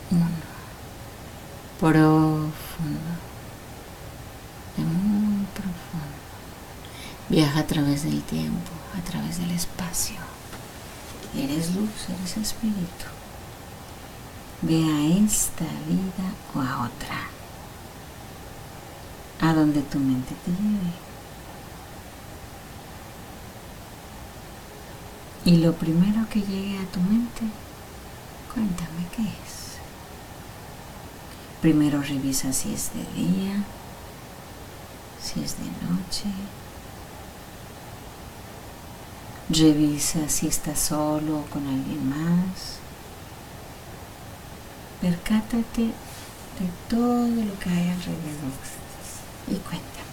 Uno. Profundo. De muy profundo. Viaja a través del tiempo, a través del espacio. Eres luz, eres espíritu. Ve a esta vida o a otra, a donde tu mente te lleve. Y lo primero que llegue a tu mente, cuéntame qué es. Primero revisa si es de día, si es de noche. Revisa si estás solo o con alguien más. Percátate de todo lo que hay alrededor y cuéntame.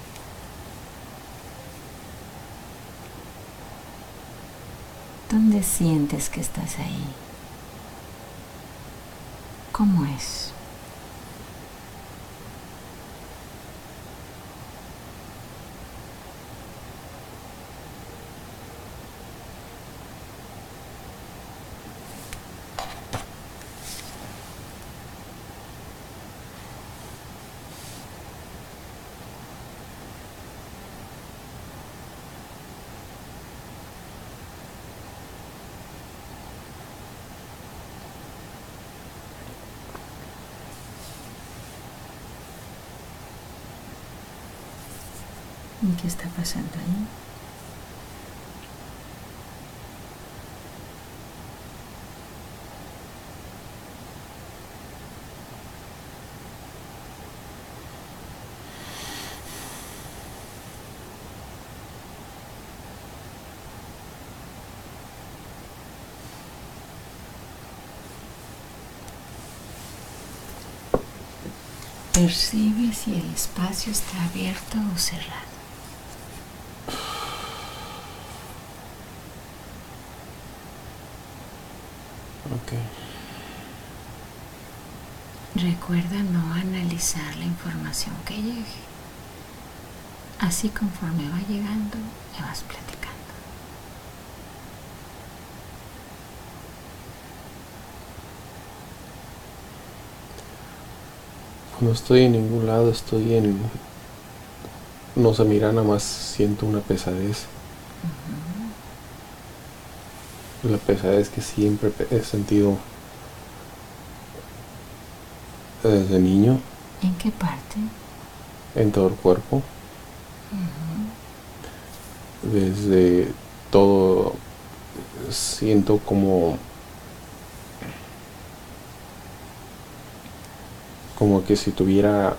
¿Dónde sientes que estás ahí? ¿Cómo es? ¿Y qué está pasando ahí? Percibe si el espacio está abierto o cerrado. Okay. Recuerda no analizar la información que llegue. Así conforme va llegando, me vas platicando. No estoy en ningún lado, no se mira, nada más siento una pesadez. La pesadez que siempre he sentido desde niño. ¿En qué parte? En todo el cuerpo. Desde todo siento como que si tuviera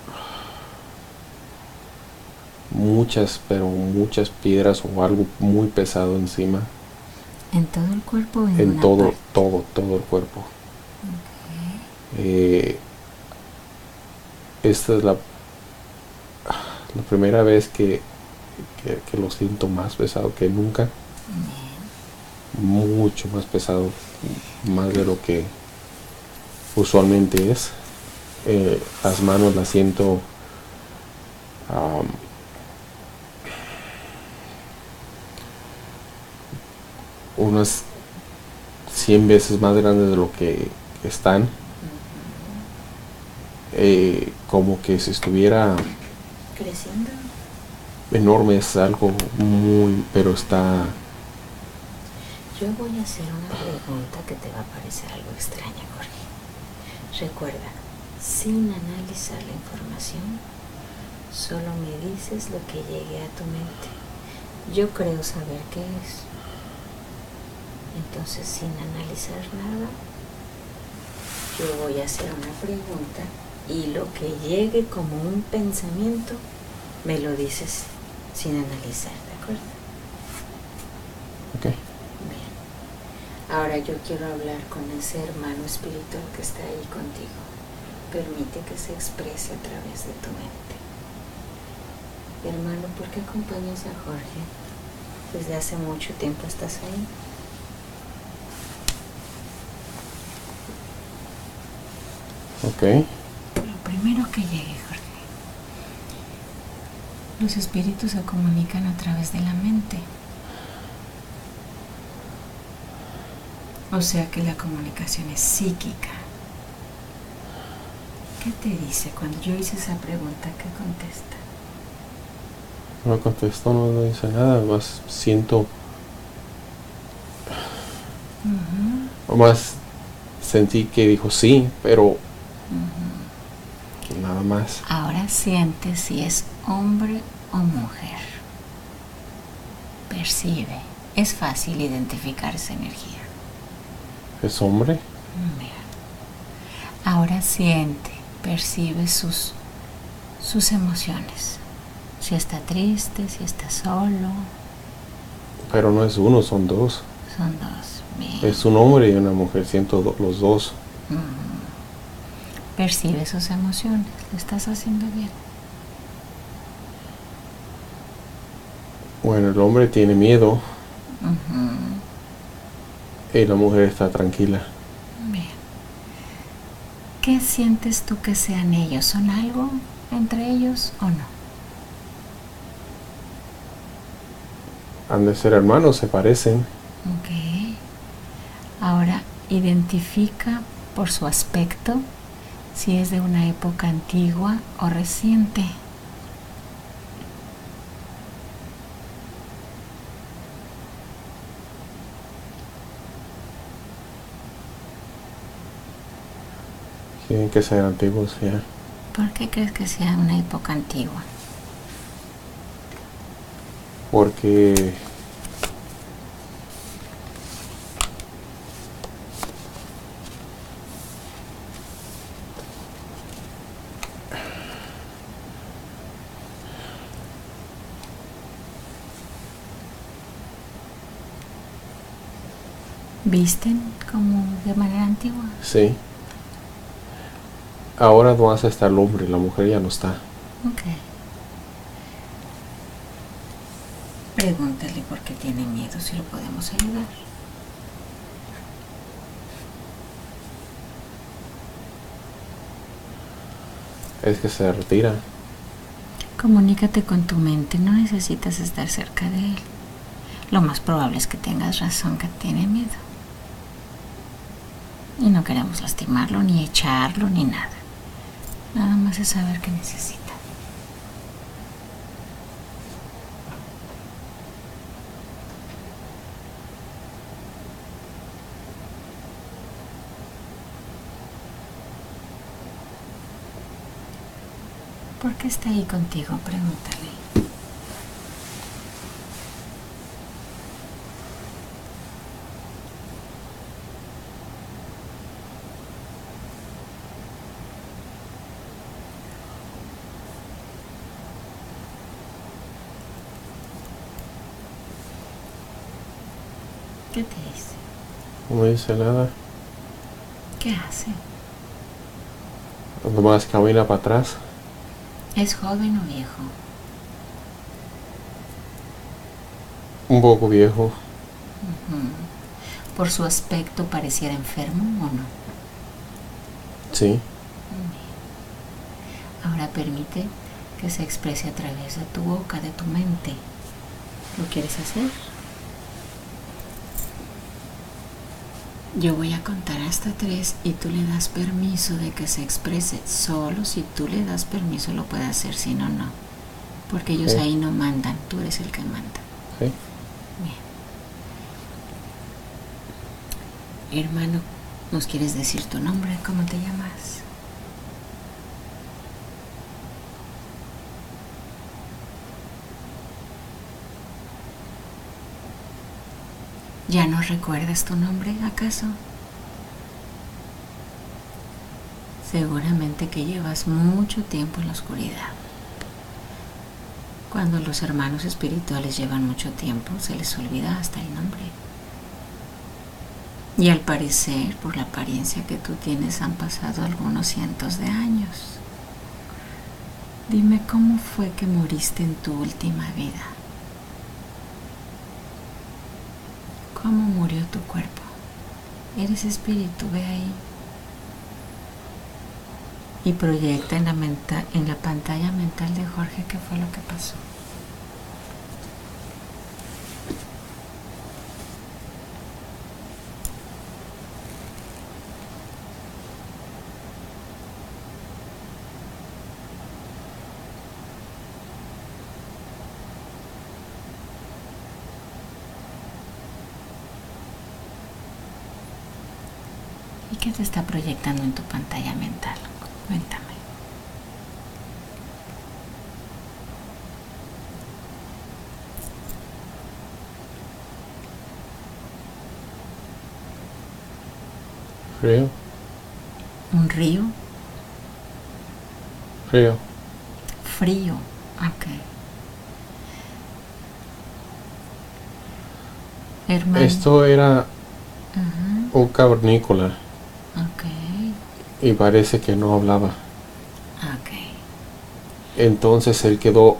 muchas piedras o algo muy pesado encima. ¿En todo el cuerpo o en En una todo parte? el cuerpo. Okay. Esta es la primera vez que lo siento más pesado que nunca. Mucho más pesado, más de lo que usualmente es. Las manos las siento unas 100 veces más grandes de lo que están. Como que si estuviera creciendo. Enorme, es algo muy, pero está... Yo voy a hacer una pregunta que te va a parecer algo extraña, Jorge. Recuerda, sin analizar la información, solo me dices lo que llegue a tu mente. Yo creo saber qué es. Entonces, sin analizar nada, yo voy a hacer una pregunta y lo que llegue como un pensamiento, me lo dices sin analizar, ¿de acuerdo? Ok. Bien. Ahora yo quiero hablar con ese hermano espiritual que está ahí contigo. Permite que se exprese a través de tu mente. Hermano, ¿por qué acompañas a Jorge? Desde hace mucho tiempo estás ahí. Ok. Lo primero que llegue, Jorge. Los espíritus se comunican a través de la mente. O sea que la comunicación es psíquica. ¿Qué te dice cuando yo hice esa pregunta? ¿Qué contesta? No contestó, no dice nada, más siento, más sentí que dijo sí, pero nada más. Ahora siente si es hombre o mujer. Percibe. Es fácil identificar esa energía. ¿Es hombre? Mira. Ahora siente, percibe sus emociones. Si está triste, si está solo. Pero no es uno, son dos. Son dos. Bien. Es un hombre y una mujer, siento los dos. Percibe sus emociones. Lo estás haciendo bien. Bueno, el hombre tiene miedo. Y la mujer está tranquila. Bien. ¿Qué sientes tú que sean ellos? ¿Son algo entre ellos o no? Han de ser hermanos, se parecen. Ok. Ahora identifica por su aspecto si es de una época antigua o reciente. Tienen que ser antiguos, ya. ¿Por qué crees que sea una época antigua? Porque ¿Visten como de manera antigua? sí. Ahora no hace hasta el hombre, la mujer ya no está. Ok. Pregúntale por qué tiene miedo, si lo podemos ayudar. Es que se retira. Comunícate con tu mente, no necesitas estar cerca de él. Lo más probable es que tengas razón, que tiene miedo. Y no queremos lastimarlo, ni echarlo, ni nada. Nada más es saber qué necesita. ¿Por qué está ahí contigo? Pregúntale. ¿Qué te dice? No dice nada. ¿Qué hace? Nomás camina para atrás. ¿Es joven o viejo? Un poco viejo. ¿Por su aspecto pareciera enfermo o no? Sí. Ahora permite que se exprese a través de tu boca, de tu mente. ¿Lo quieres hacer? Yo voy a contar hasta 3 y tú le das permiso de que se exprese. Solo si tú le das permiso lo puede hacer, si no, no. Porque ellos ahí no mandan, tú eres el que manda. Sí. Bien. Hermano, ¿nos quieres decir tu nombre? ¿Cómo te llamas? ¿Ya no recuerdas tu nombre, acaso? Seguramente que llevas mucho tiempo en la oscuridad. Cuando los hermanos espirituales llevan mucho tiempo, se les olvida hasta el nombre. Y al parecer, por la apariencia que tú tienes, han pasado algunos cientos de años. Dime, ¿cómo fue que moriste en tu última vida? ¿Cómo murió tu cuerpo? Eres espíritu, ve ahí. Y proyecta en la pantalla mental de Jorge qué fue lo que pasó. ¿Y qué te está proyectando en tu pantalla mental? Cuéntame. Frío. ¿Un río? Frío. Frío. Ok. Hermano. Esto era un cavernícola. Ok. Y parece que no hablaba. Ok. Entonces él quedó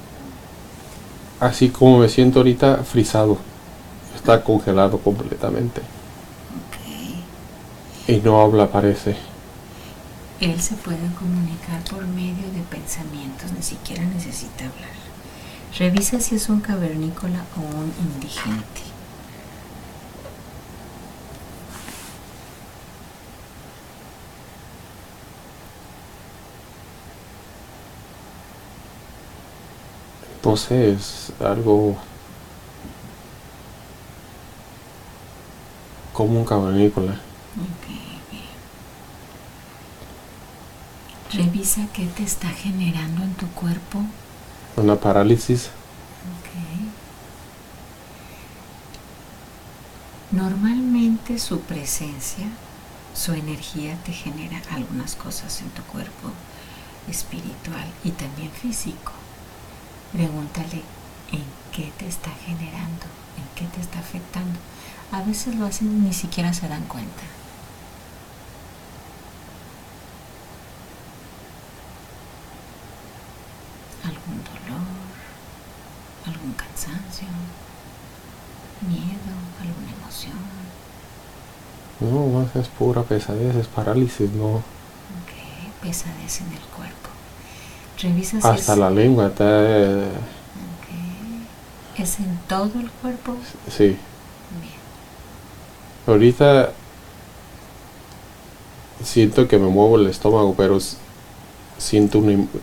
así como me siento ahorita, frisado. Está congelado completamente. Ok. Y no habla, parece. Él se puede comunicar por medio de pensamientos, ni siquiera necesita hablar. Revisa si es un cavernícola o un indigente. No sé, es algo como un cavernícola. Ok, bien. Revisa qué te está generando en tu cuerpo. Una parálisis. Ok. Normalmente su presencia, su energía te genera algunas cosas en tu cuerpo espiritual y también físico. Pregúntale en qué te está generando, en qué te está afectando. A veces lo hacen y ni siquiera se dan cuenta. Algún dolor, algún cansancio, miedo, alguna emoción. No, más es pura pesadez, es parálisis, no. Ok, pesadez en el cuerpo. Revisa si Hasta es... la lengua está... Ok. ¿Es en todo el cuerpo? Sí. Bien. Ahorita siento que me muevo el estómago, pero siento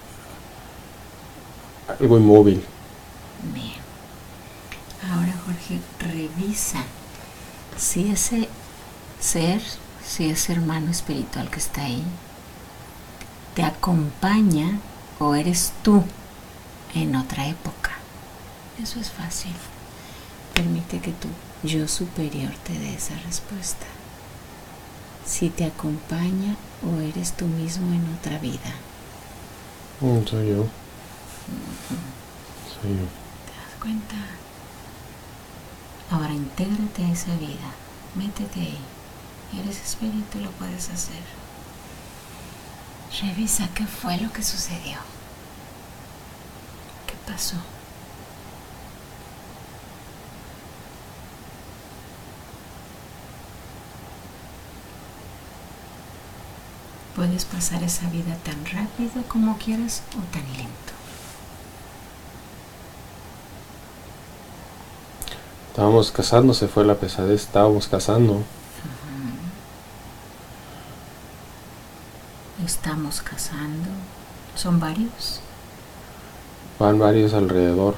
algo inmóvil. Bien. Ahora, Jorge, revisa si ese ser, si ese hermano espiritual que está ahí, te acompaña o eres tú en otra época. Eso es fácil. Permite que tu yo superior te dé esa respuesta. Si te acompaña o eres tú mismo en otra vida. Soy yo. Soy yo. ¿Te das cuenta? Ahora intégrate a esa vida. Métete ahí. Eres espíritu y lo puedes hacer. Revisa qué fue lo que sucedió. ¿Qué pasó? Puedes pasar esa vida tan rápido como quieras o tan lento. Estábamos cazando, se fue la pesadez, estábamos cazando. Estamos cazando. ¿Son varios? Van varios alrededor.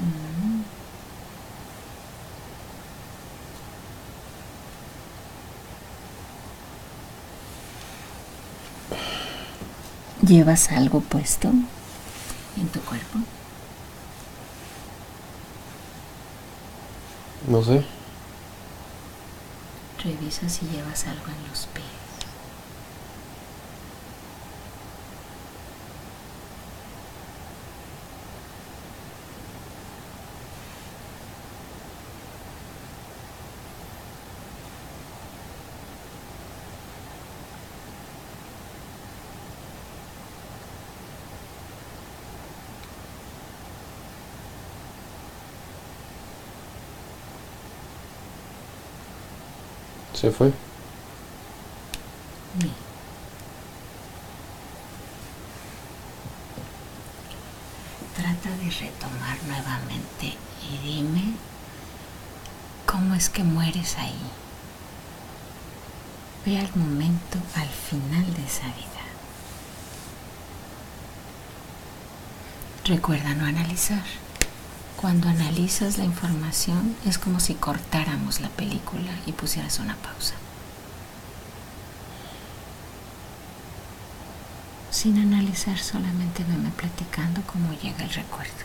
¿Llevas algo puesto en tu cuerpo? No sé. Revisa si llevas algo en los pies. Se fue. Bien. Trata de retomar nuevamente y dime cómo es que mueres ahí. Ve al momento al final de esa vida. Recuerda no analizar. Cuando analizas la información es como si cortáramos la película y pusieras una pausa. Sin analizar, solamente veme platicando cómo llega el recuerdo.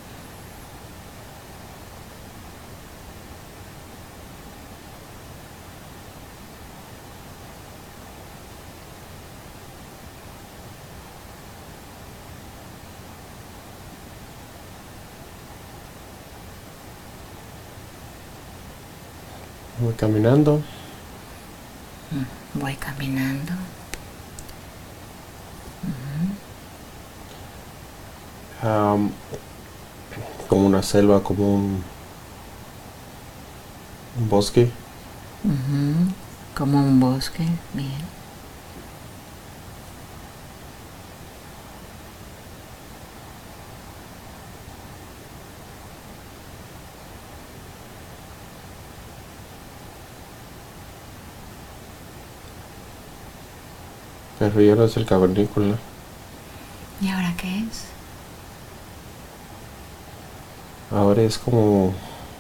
Voy caminando. Voy caminando. Como una selva, como un bosque. Como un bosque, bien. Pero ya no es el cavernícola. ¿Y ahora qué es? Ahora es como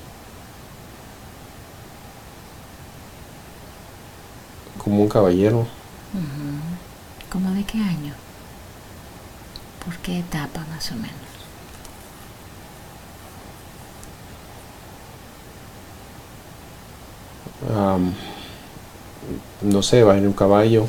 un caballero. ¿Cómo de qué año? ¿Por qué etapa más o menos? No sé, va en un caballo.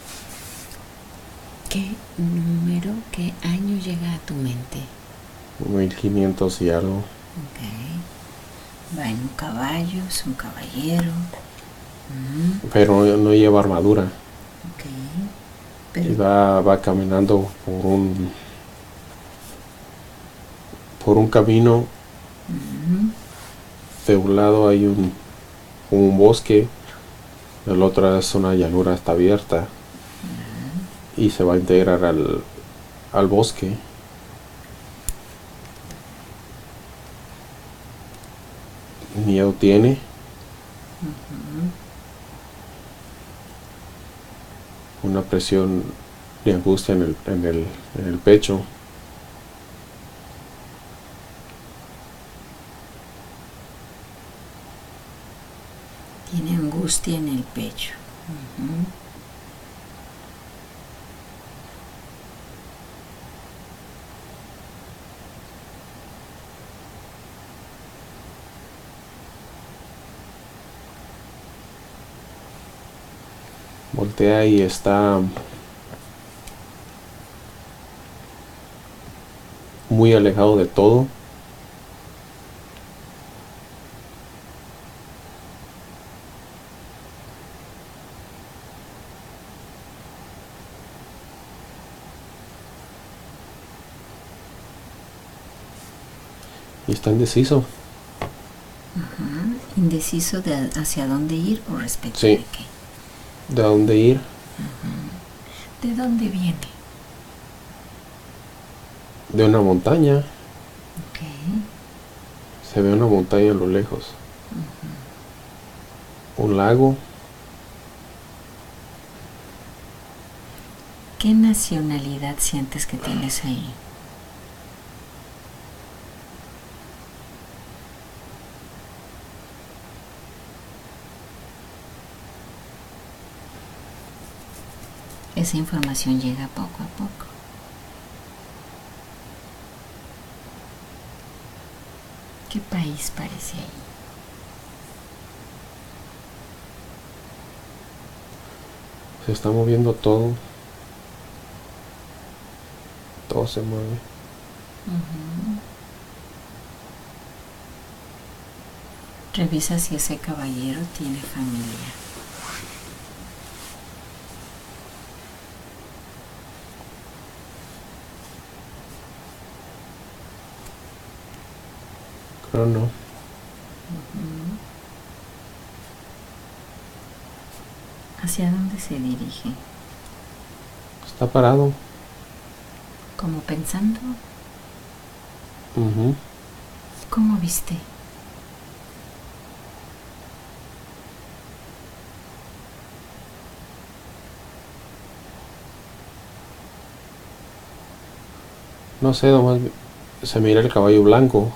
¿Qué número, qué año llega a tu mente? 1500 y algo. Ok. Va en un caballo, es un caballero. Pero no lleva armadura. Ok. Y Pero va caminando por un camino. De un lado hay un bosque, del otro es una llanura, está abierta. Y se va a integrar al bosque. Miedo tiene. Una presión de angustia en el pecho. tiene angustia en el pecho. Voltea y está muy alejado de todo. Y está indeciso. Indeciso de hacia dónde ir o respecto Sí. de qué. ¿De dónde ir? ¿De dónde viene? De una montaña. Ok. Se ve una montaña a lo lejos. Un lago. ¿Qué nacionalidad sientes que tienes ahí? Esa información llega poco a poco. ¿Qué país parece ahí? Se está moviendo todo. Todo se mueve. Revisa si ese caballero tiene familia. Pero no. ¿Hacia dónde se dirige? Está parado. ¿Como pensando? Ujú. ¿Cómo viste? No sé, nomás se mira el caballo blanco.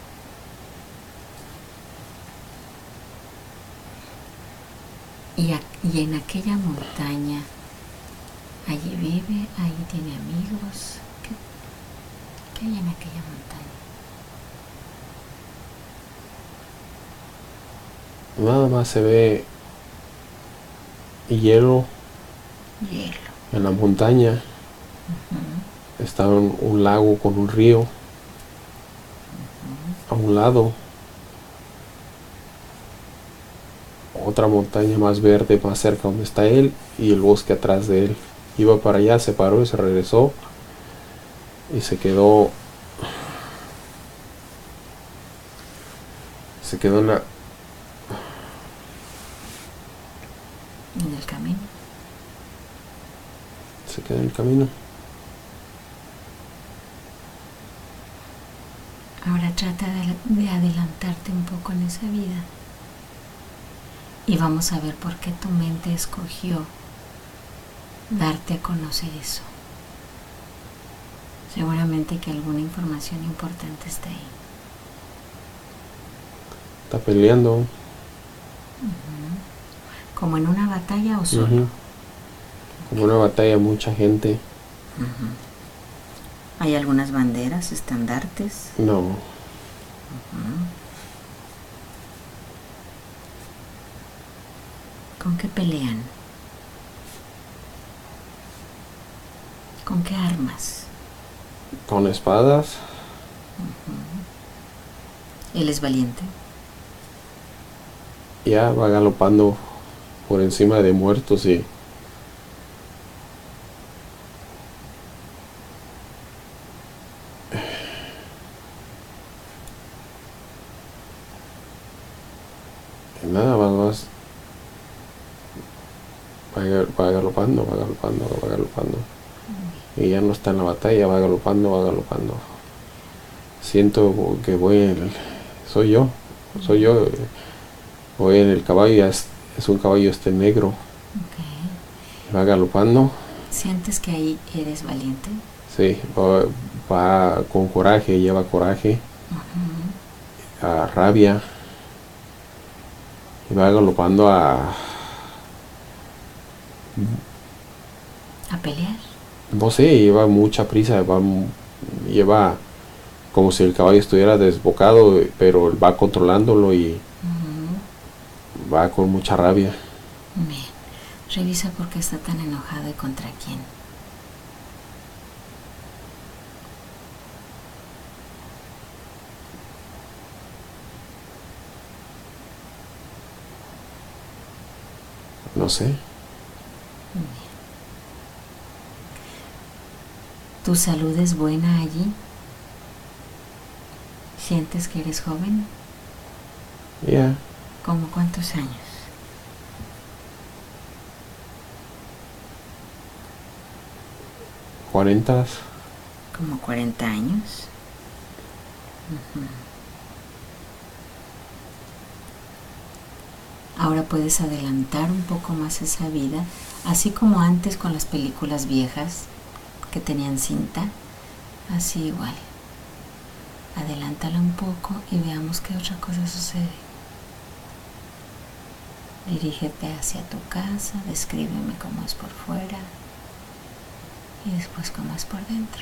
¿Y Y en aquella montaña, allí vive, allí tiene amigos. ¿Qué hay en aquella montaña? Nada más se ve hielo Hielo. en la montaña. Está un lago con un río a un lado. Otra montaña más verde más cerca donde está él y el bosque atrás de él. Iba para allá, se paró y se regresó y se quedó En el camino. Se quedó en el camino. Ahora trata de adelantarte un poco en esa vida. Y vamos a ver por qué tu mente escogió darte a conocer eso. Seguramente que alguna información importante está ahí. Está peleando. ¿Como en una batalla o solo? Como una batalla, mucha gente. ¿Hay algunas banderas, estandartes? No. ¿Con qué pelean? ¿Con qué armas? Con espadas. ¿Él es valiente? Ya va galopando por encima de muertos y nada más va galopando. Y ya no está en la batalla, va galopando. Siento que soy yo. Voy en el caballo, es un caballo negro. Va galopando. ¿Sientes que ahí eres valiente? Sí, va con coraje, lleva coraje, rabia. Y va galopando ¿A pelear? no sé, lleva mucha prisa, lleva como si el caballo estuviera desbocado, pero va controlándolo y va con mucha rabia. Bien, revisa por qué está tan enojado y contra quién. No sé. ¿Tu salud es buena allí? ¿Sientes que eres joven? Ya. ¿Cómo cuántos años? ¿40? Como 40 años. Ahora puedes adelantar un poco más esa vida, así como antes con las películas viejas que tenían cinta, así igual. Adelántala un poco y veamos qué otra cosa sucede. Dirígete hacia tu casa, descríbeme cómo es por fuera y después cómo es por dentro.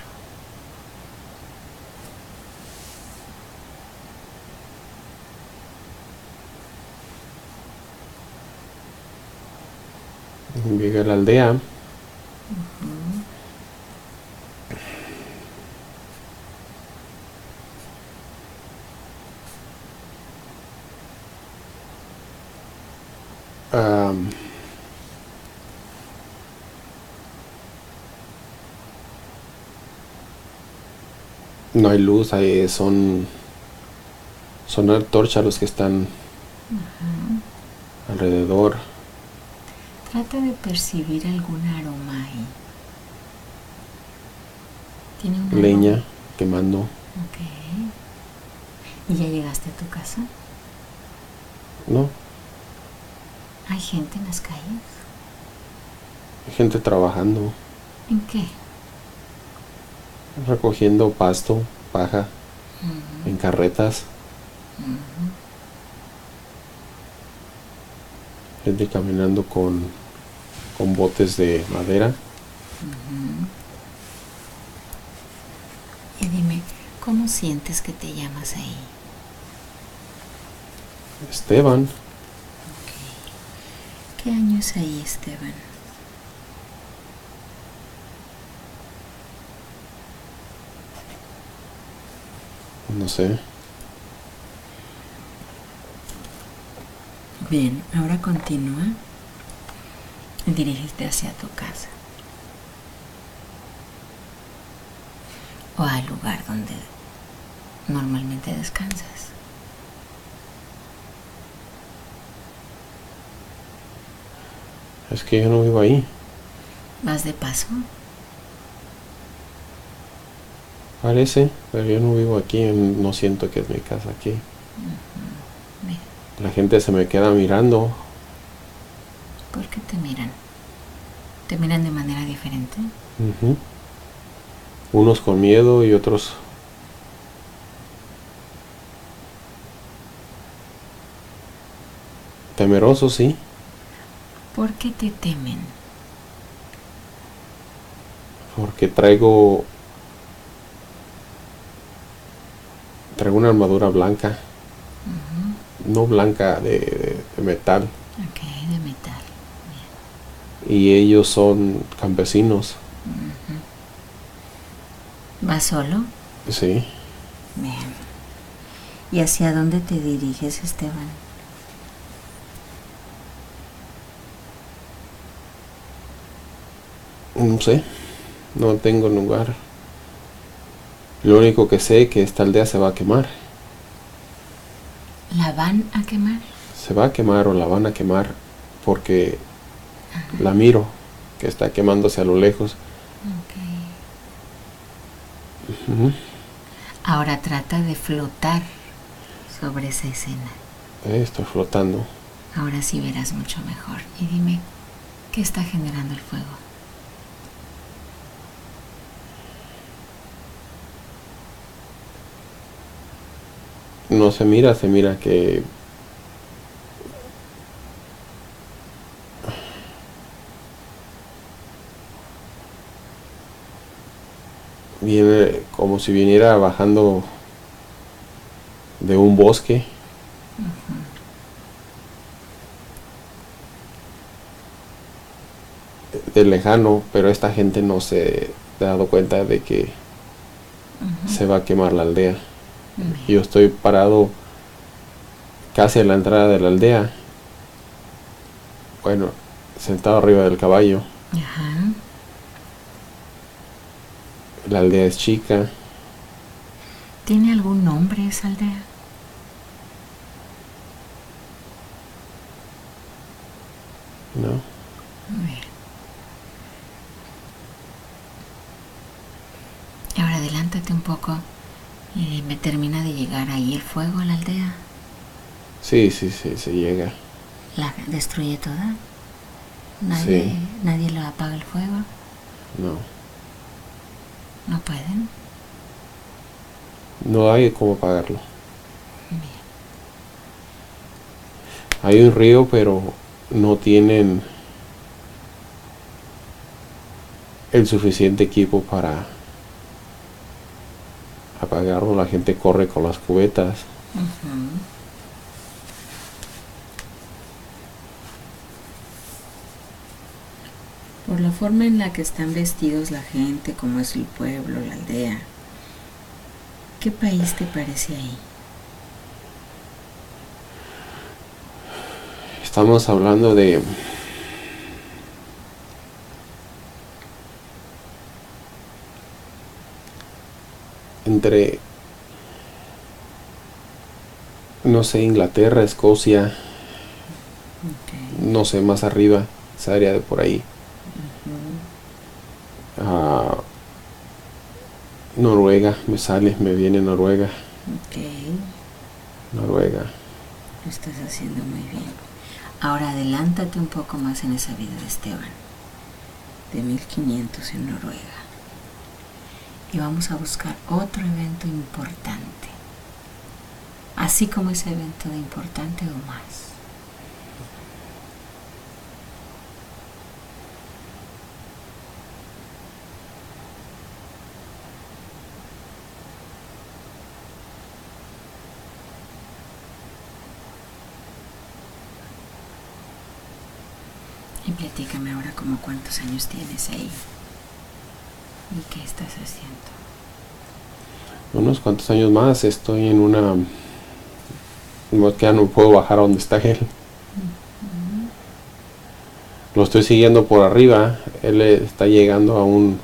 Llegué a la aldea. No hay luz, son antorchas los que están alrededor. Trata de percibir algún aroma ahí. ¿Tiene un Leña aroma? quemando. Ok. ¿Y ya llegaste a tu casa? No, ¿Hay gente en las calles? hay gente trabajando, ¿En qué? recogiendo pasto, paja, en carretas. gente caminando con botes de madera. Y dime, ¿cómo sientes que te llamas ahí? Esteban. Okay. ¿Qué año es ahí, Esteban? No sé. Bien, ahora continúa y dirígete hacia tu casa o al lugar donde normalmente descansas. Es que yo no vivo ahí. ¿Vas de paso? Parece, pero yo no vivo aquí, no siento que es mi casa aquí. Bien. La gente se me queda mirando. ¿Por qué te miran? ¿Te miran de manera diferente? Unos con miedo y otros temerosos, sí. ¿Por qué te temen? Porque traigo una armadura blanca. No blanca, de metal. Ok, de metal. Bien. Y ellos son campesinos. ¿Vas solo? Sí. Bien. ¿Y hacia dónde te diriges, Esteban? No sé, no tengo lugar. Lo único que sé es que esta aldea se va a quemar. ¿La van a quemar? Se va a quemar o la van a quemar porque la miro que está quemándose a lo lejos. Okay. Ahora trata de flotar sobre esa escena. Estoy flotando. Ahora sí verás mucho mejor. Y dime, ¿qué está generando el fuego? No se mira que viene como si viniera bajando de un bosque. De lejano, pero esta gente no se ha dado cuenta de que se va a quemar la aldea. Yo estoy parado casi a la entrada de la aldea. Bueno, sentado arriba del caballo. La aldea es chica. ¿Tiene algún nombre esa aldea? No. Muy bien. Y ahora adelántate un poco y me termina de llegar ahí el fuego a la aldea. Sí, se llega. ¿La destruye toda? ¿Nadie lo apaga el fuego? No. ¿No pueden? No hay cómo apagarlo. Bien. Hay un río, pero no tienen el suficiente equipo para apagarlo. La gente corre con las cubetas. Por la forma en la que están vestidos la gente, como es el pueblo, la aldea, ¿qué país te parece ahí? Estamos hablando de entre, no sé, Inglaterra, Escocia, no sé, más arriba, esa área de por ahí. Noruega, me viene Noruega. Noruega. Lo estás haciendo muy bien. Ahora adelántate un poco más en esa vida de Esteban, de 1500 en Noruega. Y vamos a buscar otro evento importante, así como ese evento de importante o más. Y platícame ahora como cuántos años tienes ahí y qué estás haciendo. Unos cuantos años más estoy en una... No, ya no puedo bajar a donde está él. Lo estoy siguiendo por arriba. Él está llegando a un...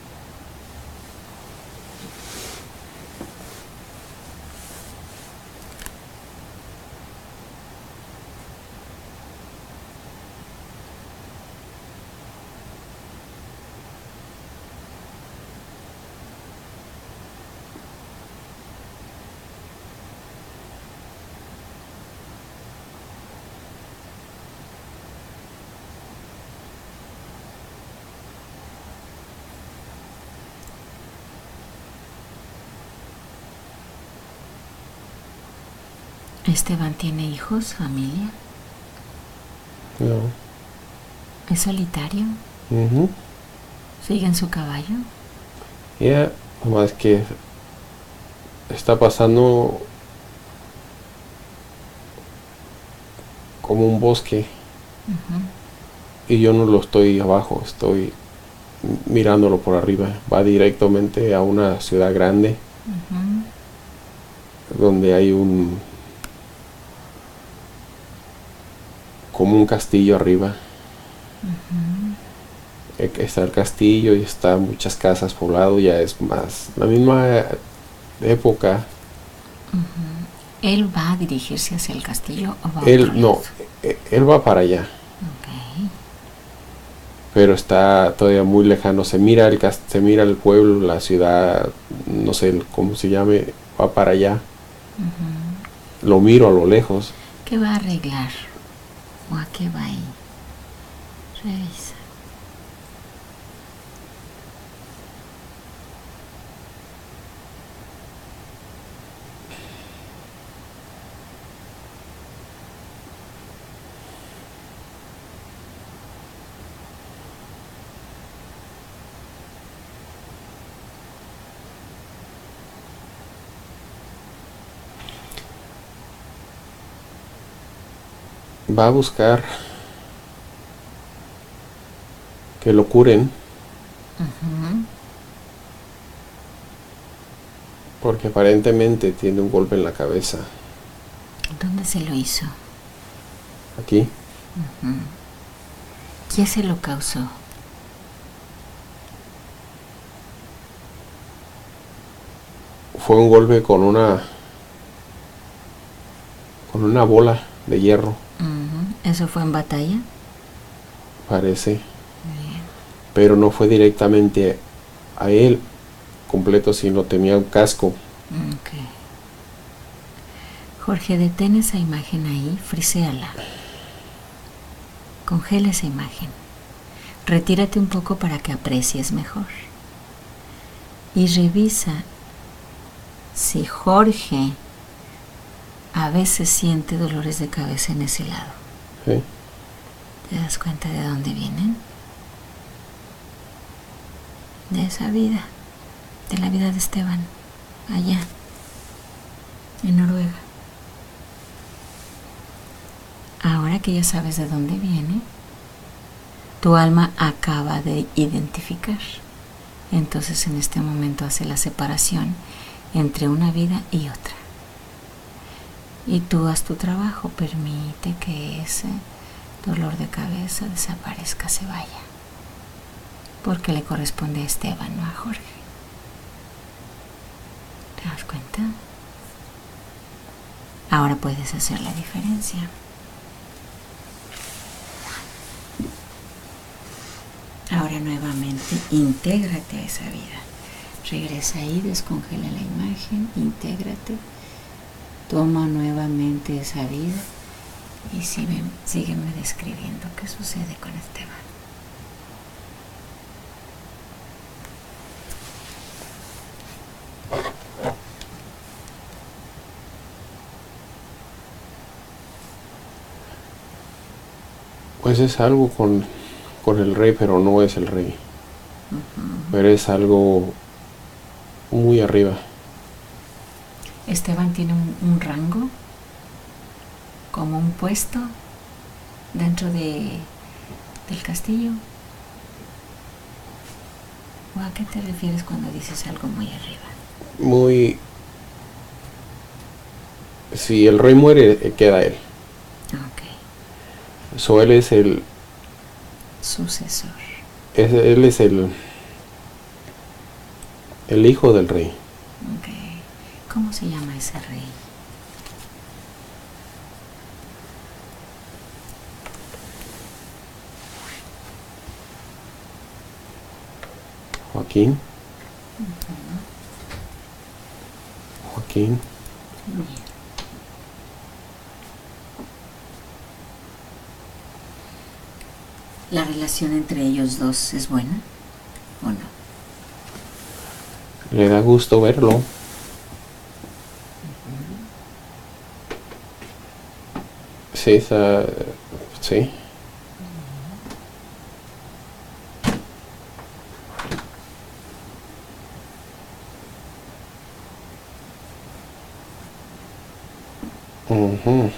¿Esteban tiene hijos, familia? No. ¿Es solitario? ¿Sigue en su caballo? Ya, nomás que está pasando como un bosque y yo no lo estoy abajo, estoy mirándolo por arriba. Va directamente a una ciudad grande donde hay como un castillo arriba. Está el castillo y está muchas casas poblado, ya es más la misma época. ¿Él va a dirigirse hacia el castillo o va a Él otro no, lado? él va para allá. Okay. Pero está todavía muy lejano. Se mira el pueblo, la ciudad, no sé cómo se llame, va para allá. Lo miro a lo lejos. ¿Qué va a arreglar? ¿O a qué va ahí? Revisa. Va a buscar que lo curen. Porque aparentemente tiene un golpe en la cabeza. ¿Dónde se lo hizo? Aquí. ¿Quién se lo causó? Fue un golpe con una bola de hierro. ¿Eso fue en batalla? Parece. Bien. Pero no fue directamente a él completo, sino tenía un casco. Okay. Jorge, detén esa imagen ahí, friséala. Congela esa imagen. Retírate un poco para que aprecies mejor. Y revisa si Jorge a veces siente dolores de cabeza en ese lado. ¿Sí? ¿Te das cuenta de dónde vienen? De esa vida, de la vida de Esteban, allá, en Noruega. Ahora que ya sabes de dónde viene, tu alma acaba de identificar. Entonces en este momento hace la separación entre una vida y otra. Y tú haz tu trabajo, permite que ese dolor de cabeza desaparezca, se vaya. Porque le corresponde a Esteban, no a Jorge. ¿Te das cuenta? Ahora puedes hacer la diferencia. Ahora nuevamente intégrate a esa vida. Regresa ahí, descongela la imagen, intégrate. Toma nuevamente esa vida y sígueme describiendo qué sucede con Esteban. Pues es algo con el rey, pero no es el rey. Pero es algo muy arriba. Esteban tiene un rango, como un puesto dentro de del castillo? ¿O a qué te refieres cuando dices algo muy arriba? Muy... Si el rey muere, queda él. Ok. So él es el... Sucesor. Él es el hijo del rey. Ok. ¿Cómo se llama ese rey? Joaquín. Joaquín. Bien. ¿La relación entre ellos dos es buena o no? Le da gusto verlo. Sí, sí. Ujú.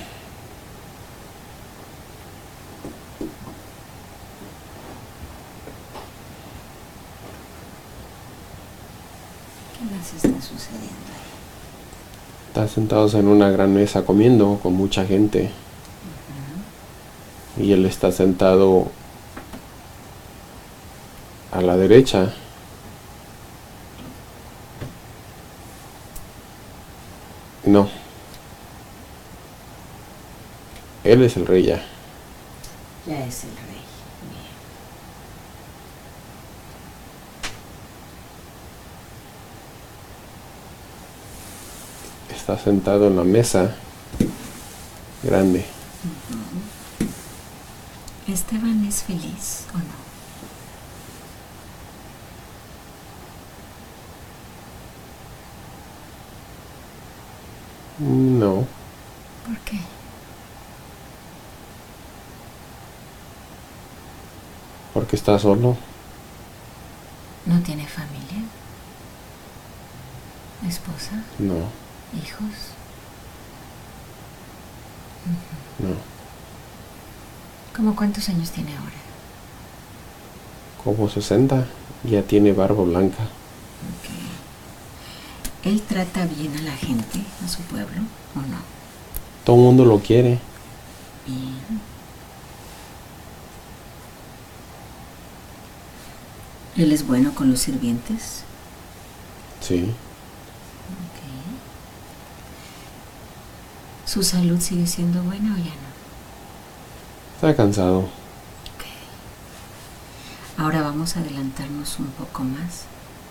¿Qué más está sucediendo ahí? Están sentados en una gran mesa comiendo con mucha gente. Y él está sentado a la derecha. No. Él es el rey ya. Ya es el rey. Bien. Está sentado en la mesa grande. ¿Esteban es feliz o no? No, ¿Por qué? porque está solo. ¿No tiene familia? ¿Esposa? No, ¿Hijos? no. ¿Cómo cuántos años tiene ahora? Como 60. Ya tiene barba blanca. Ok. ¿Él trata bien a la gente, a su pueblo, o no? Todo el mundo lo quiere. Bien. ¿Él es bueno con los sirvientes? Sí. Ok. ¿Su salud sigue siendo buena o ya no? Está cansado. Ok. Ahora vamos a adelantarnos un poco más.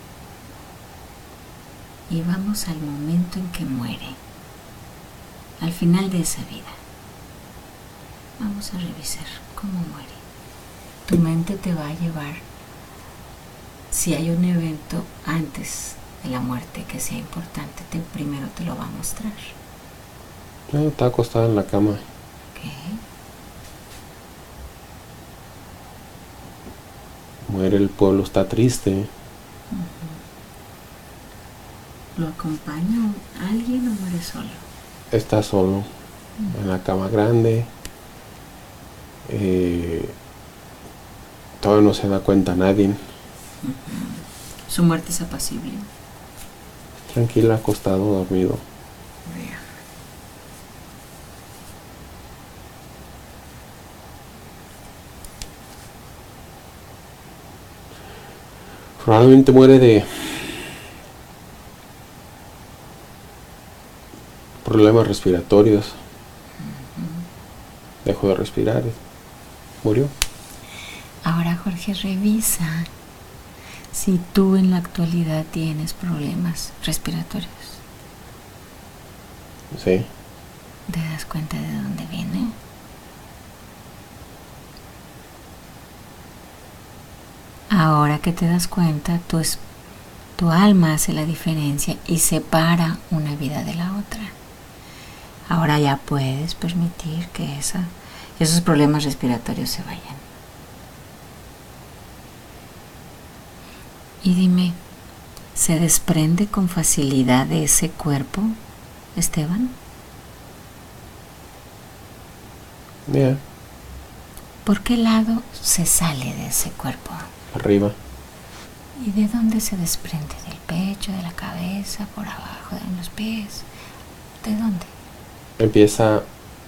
Y vamos al momento en que muere. Al final de esa vida. Vamos a revisar cómo muere. Tu mente te va a llevar, si hay un evento antes de la muerte que sea importante, primero te lo va a mostrar. No, está acostado en la cama. Ok. Muere, el pueblo está triste. ¿Lo acompaña alguien o muere solo? Está solo en la cama grande. Todavía no se da cuenta nadie. Su muerte es apacible. Tranquila, acostado, dormido. Probablemente muere de problemas respiratorios. Dejó de respirar. Murió. Ahora, Jorge, revisa si tú en la actualidad tienes problemas respiratorios. Sí. ¿Te das cuenta de dónde viene? Ahora que te das cuenta, tu alma hace la diferencia y separa una vida de la otra. Ahora ya puedes permitir que esos problemas respiratorios se vayan. Y dime, ¿se desprende con facilidad de ese cuerpo, Esteban? Yeah. ¿Por qué lado se sale de ese cuerpo? Arriba. ¿Y de dónde se desprende? ¿Del pecho, de la cabeza, por abajo, en los pies? ¿De dónde? Empieza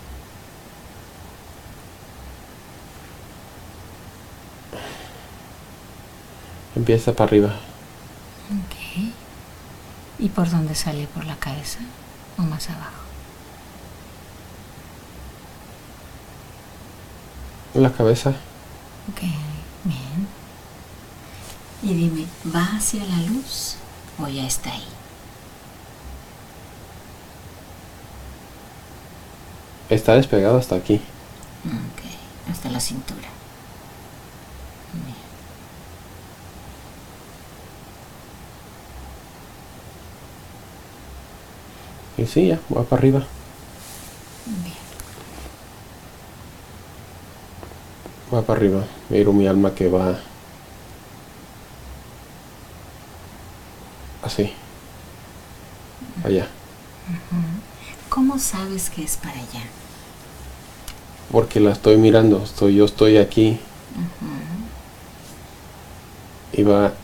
para arriba. Ok. ¿Y por dónde sale? ¿Por la cabeza o más abajo? En la cabeza. Ok, bien. Y dime, ¿va hacia la luz o ya está ahí? Está despegado hasta aquí. Ok, hasta la cintura. Bien. Y sí, ya, va para arriba. Bien. Va para arriba. Miro mi alma que va así. Allá. ¿Cómo sabes que es para allá? Porque la estoy mirando. Yo estoy aquí. Y va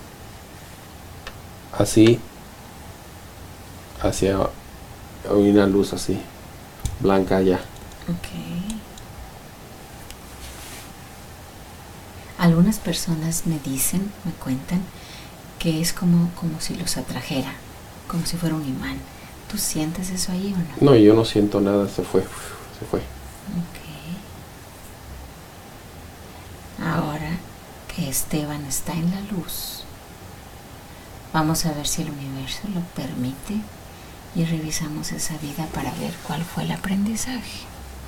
así hacia una luz así, blanca allá. Ok. Algunas personas me dicen, me cuentan, que es como si los atrajera, como si fuera un imán. ¿Tú sientes eso ahí o no? No, yo no siento nada, se fue. Ok. Ahora que Esteban está en la luz, vamos a ver si el universo lo permite y revisamos esa vida para ver cuál fue el aprendizaje.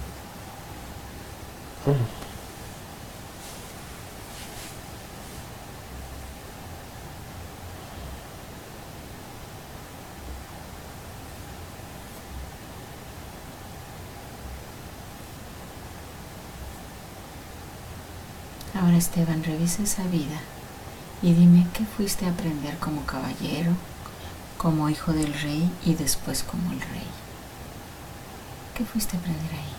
Ahora, Esteban, revisa esa vida y dime qué fuiste a aprender como caballero, como hijo del rey y después como el rey. ¿Qué fuiste a aprender ahí?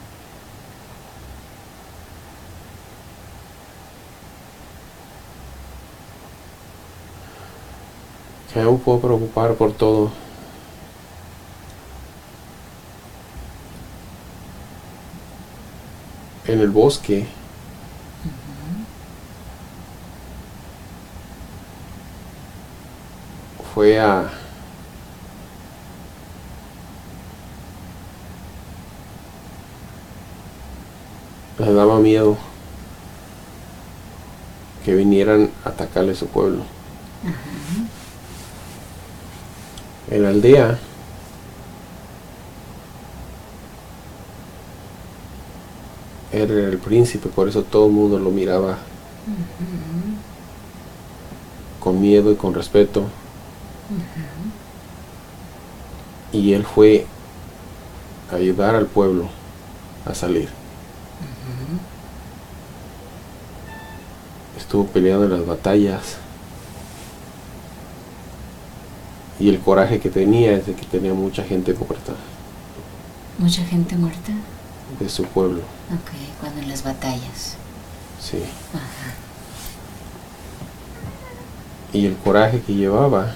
Que no me puedo preocupar por todo. En el bosque fue le daba miedo que vinieran a atacarle su pueblo. En la aldea era el príncipe, por eso todo el mundo lo miraba con miedo y con respeto. Y él fue a ayudar al pueblo a salir. Estuvo peleando en las batallas. Y el coraje que tenía es de que tenía mucha gente muerta. ¿Mucha gente muerta? De su pueblo. Ok, cuando en las batallas. Sí. Ajá. Y el coraje que llevaba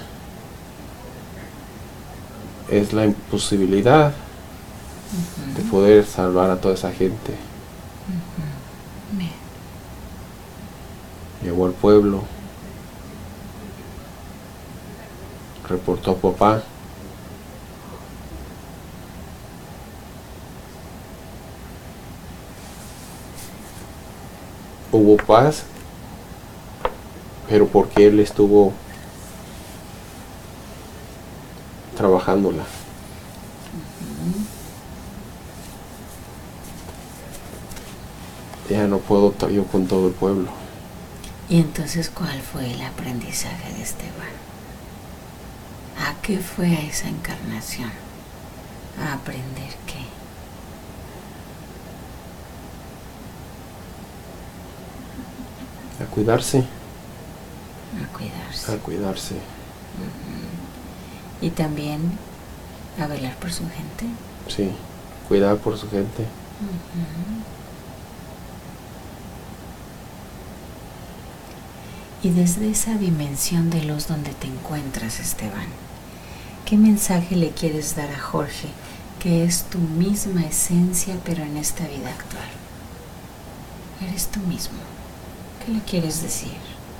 es la imposibilidad de poder salvar a toda esa gente. Bien. Llegó al pueblo, reportó a papá. Hubo paz, pero porque él estuvo trabajándola. Ya no puedo yo con todo el pueblo. ¿Y entonces cuál fue el aprendizaje de Esteban? ¿A qué fue a esa encarnación? ¿A aprender qué? A cuidarse. A cuidarse. A cuidarse. Y también a velar por su gente. Sí, cuidar por su gente. Y desde esa dimensión de luz donde te encuentras, Esteban, ¿qué mensaje le quieres dar a Jorge, que es tu misma esencia pero en esta vida actual? Eres tú mismo. ¿Qué le quieres decir?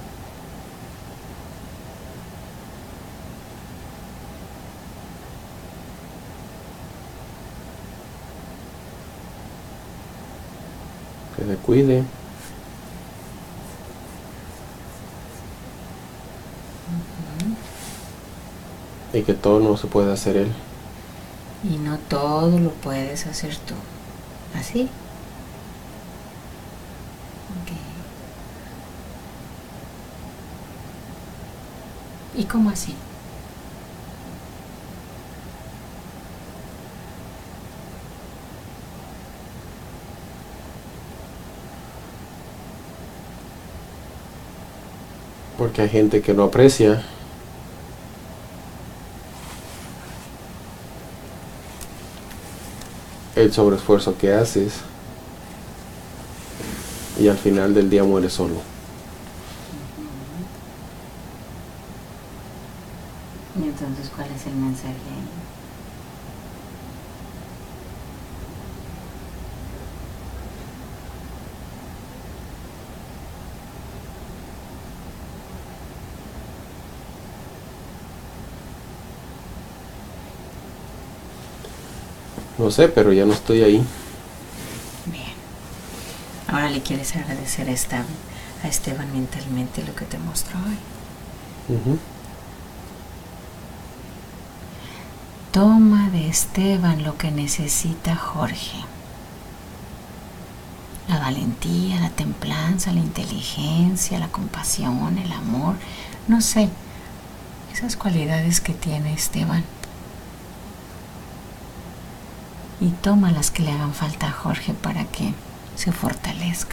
Que se cuide. Y que todo no se puede hacer él. Y no todo lo puedes hacer tú. ¿Así? Ok. ¿Y cómo así? Porque hay gente que no aprecia el sobreesfuerzo que haces y al final del día mueres solo. ¿Y entonces cuál es el mensaje ahí? No sé, pero ya no estoy ahí. Bien. Ahora le quieres agradecer a Esteban mentalmente lo que te mostró hoy. Toma de Esteban lo que necesita Jorge. La valentía, la templanza, la inteligencia, la compasión, el amor. No sé, esas cualidades que tiene Esteban. Y toma las que le hagan falta a Jorge para que se fortalezca.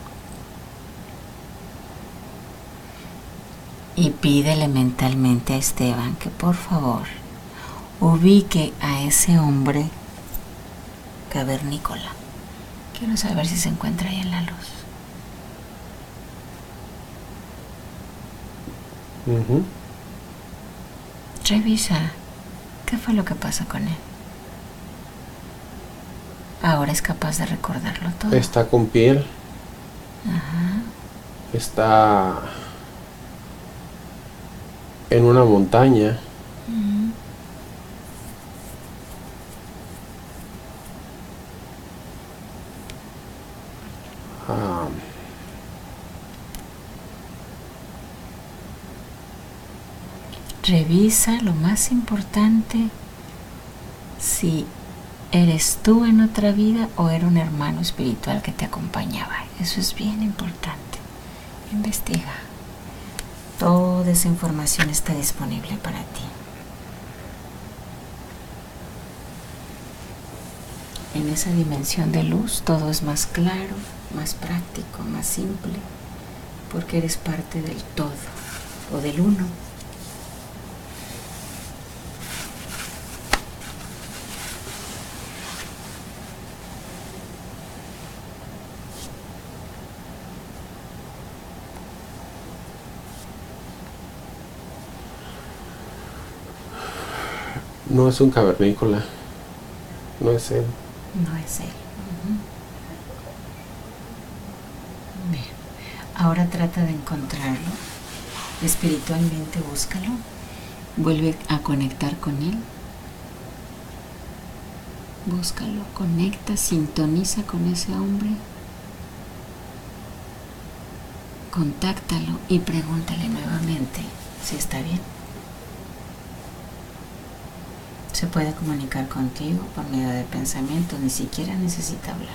Y pídele mentalmente a Esteban que por favor ubique a ese hombre cavernícola. Quiero saber si se encuentra ahí en la luz. Revisa qué fue lo que pasó con él. Ahora es capaz de recordarlo todo. Está con piel. Ajá. Está en una montaña. Revisa lo más importante, si eres tú en otra vida o era un hermano espiritual que te acompañaba. Eso es bien importante. Investiga. Toda esa información está disponible para ti. En esa dimensión de luz todo es más claro, más práctico, más simple, porque eres parte del todo o del uno. No es un cavernícola. No es él. No es él. Bien. Ahora trata de encontrarlo. Espiritualmente búscalo. Vuelve a conectar con él. Búscalo, conecta, sintoniza con ese hombre. Contáctalo y pregúntale nuevamente si está bien. Se puede comunicar contigo por medio de pensamiento, ni siquiera necesita hablar.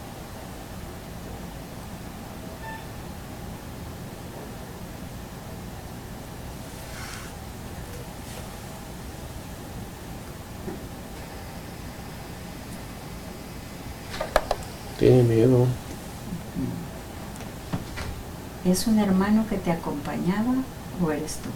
Tiene miedo. ¿Es un hermano que te acompañaba o eres tú?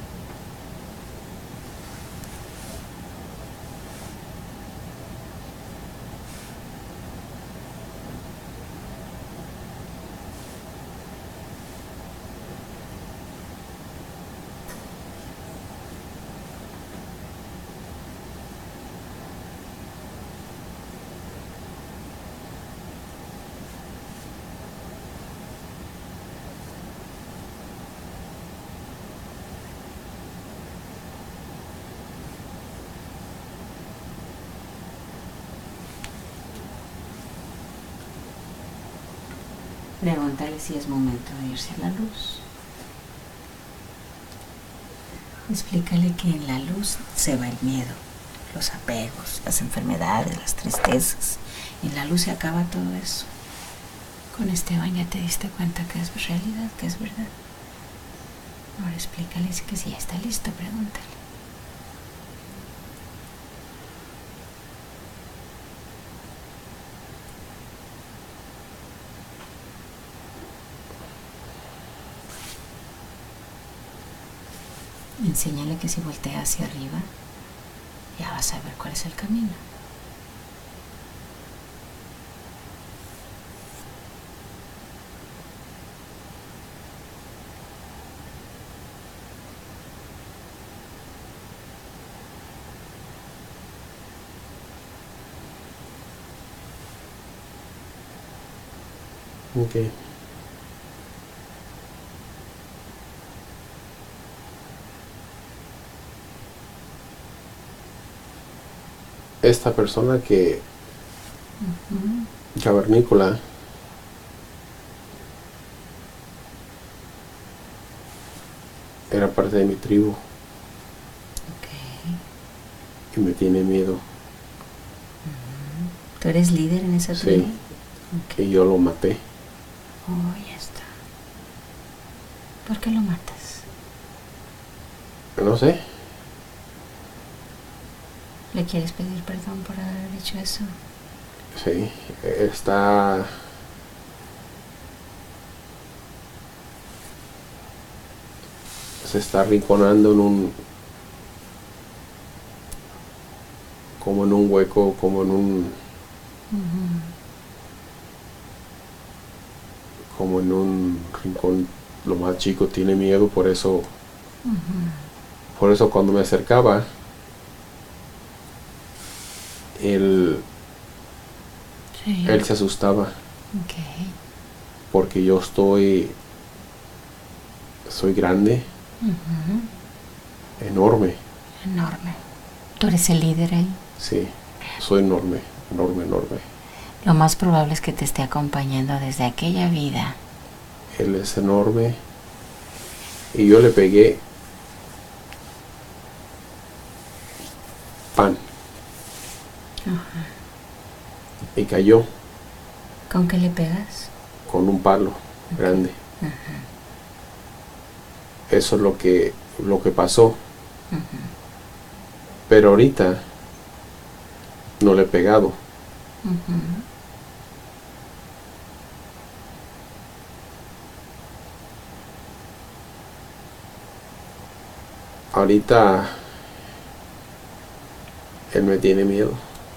Pregúntale si es momento de irse a la luz. Explícale que en la luz se va el miedo, los apegos, las enfermedades, las tristezas. En la luz se acaba todo eso. Con Esteban ya te diste cuenta que es realidad, que es verdad. Ahora explícale que si ya está listo, pregúntale. Enséñale que si voltea hacia arriba, ya vas a ver cuál es el camino. Ok. Esta persona que cavernícola era parte de mi tribu. Okay. Y me tiene miedo. ¿Tú eres líder en esa tribu? Sí. Okay. Y yo lo maté. Oh, ya está. ¿Por qué lo matas? No sé. ¿Le quieres pedir perdón por haber hecho eso? Sí, se está arrinconando como en un hueco, como en un como en un rincón lo más chico. Tiene miedo, por eso cuando me acercaba él se asustaba. Okay. Porque yo soy grande, enorme. ¿Tú eres el líder ahí? Sí, soy enorme. Lo más probable es que te esté acompañando desde aquella vida. Él es enorme. Y yo le pegué pan. Y cayó. ¿Con qué le pegas? Con un palo grande. Eso es lo que pasó. Pero ahorita no le he pegado. Ahorita él me tiene miedo.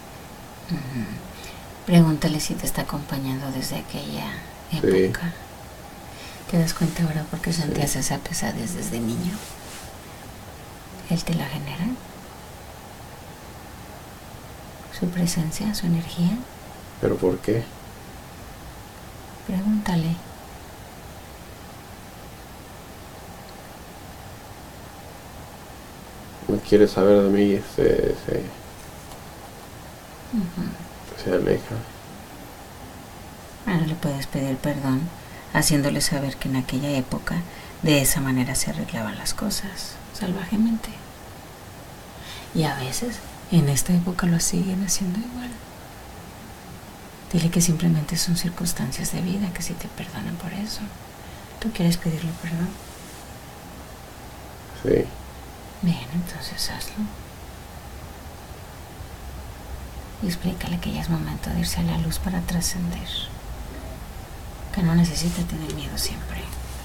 Pregúntale si te está acompañando desde aquella época. Sí. ¿Te das cuenta ahora por qué sentías esa pesadez desde niño? ¿Él te la genera? ¿Su presencia, su energía? ¿Pero por qué? Pregúntale. No quiere saber de mí, se aleja. Ahora le puedes pedir perdón, haciéndole saber que en aquella época de esa manera se arreglaban las cosas, salvajemente. Y a veces en esta época lo siguen haciendo igual. Dile que simplemente son circunstancias de vida, que si te perdonan por eso. ¿Tú quieres pedirle perdón? Sí. Bien, entonces hazlo. Y explícale que ya es momento de irse a la luz para trascender. Que no necesita tener miedo siempre.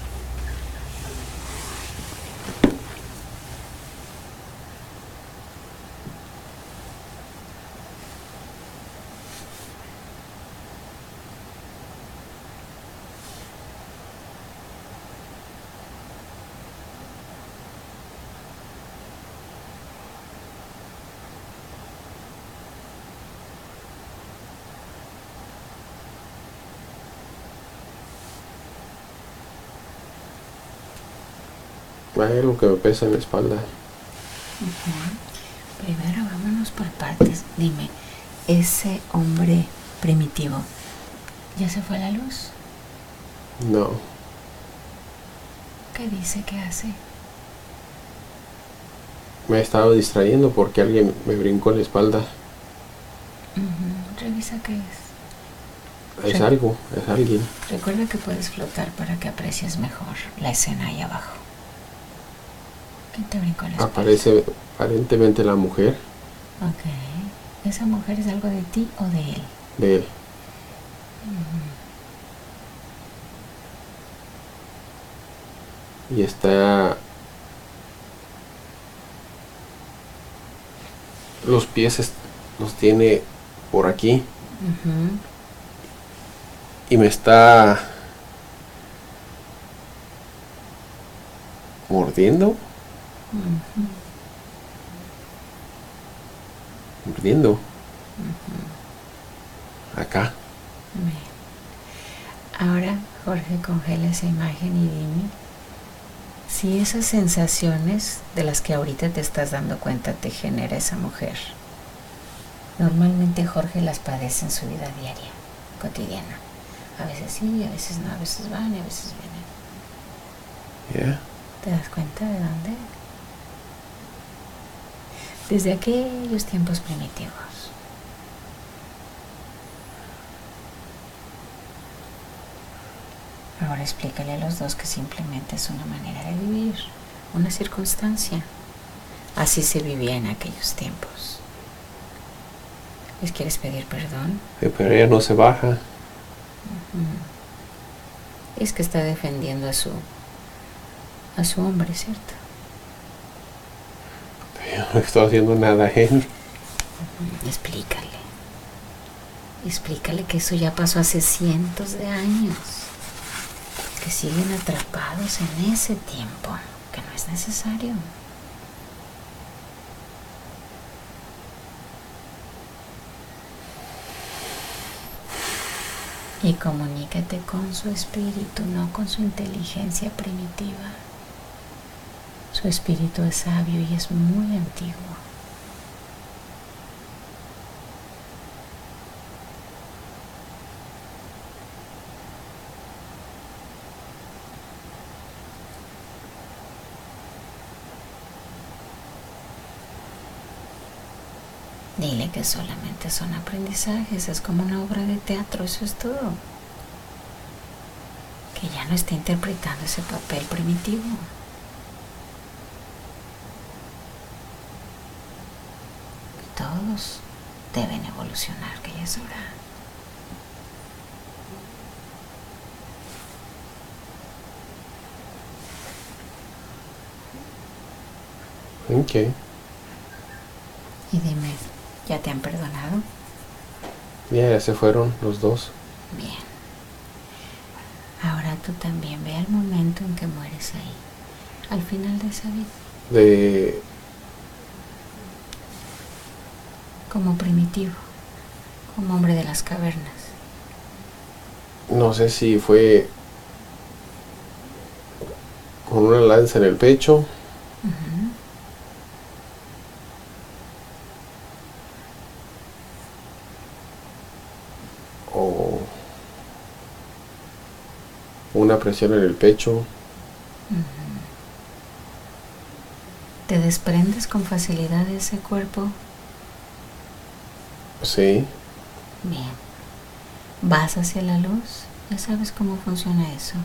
Hay algo que me pesa en la espalda. Primero vámonos por partes. Dime, ese hombre primitivo, ¿ya se fue a la luz? No. ¿Qué dice que hace? Me he estado distrayendo porque alguien me brincó en la espalda. Revisa qué es. Es algo, es alguien. Recuerda que puedes flotar para que aprecies mejor la escena ahí abajo. ¿Quién te brincó en la espalda? Aparece aparentemente la mujer. Ok. ¿Esa mujer es algo de ti o de él? De él. Y está... Los pies los tiene por aquí. Y me está mordiendo. Mordiendo. Acá. Bien. Ahora, Jorge, congela esa imagen y dime si esas sensaciones de las que ahorita te estás dando cuenta te genera esa mujer. Normalmente Jorge las padece en su vida diaria, cotidiana. A veces sí, a veces no, a veces van y a veces vienen. Yeah. ¿Te das cuenta de dónde? Desde aquellos tiempos primitivos. Ahora explícale a los dos que simplemente es una manera de vivir, una circunstancia. Así se vivía en aquellos tiempos. ¿Les quieres pedir perdón? Pero ella no se baja. Es que está defendiendo a su hombre, ¿cierto? Yo no estoy haciendo nada a él. Explícale que eso ya pasó hace cientos de años, que siguen atrapados en ese tiempo, que no es necesario. Y comunícate con su espíritu, no con su inteligencia primitiva. Su espíritu es sabio y es muy antiguo. Dile que solamente son aprendizajes, es como una obra de teatro, eso es todo. Que ya no está interpretando ese papel primitivo. Que todos deben evolucionar, que ya es hora. Ok. Y dime, ¿ya te han perdonado? Ya se fueron los dos. Bien. Ahora tú también ve el momento en que mueres ahí, al final de esa vida. Como primitivo, como hombre de las cavernas. No sé si fue con una lanza en el pecho. O una presión en el pecho. ¿Te desprendes con facilidad de ese cuerpo? Sí. Bien. ¿Vas hacia la luz? ¿Ya sabes cómo funciona eso?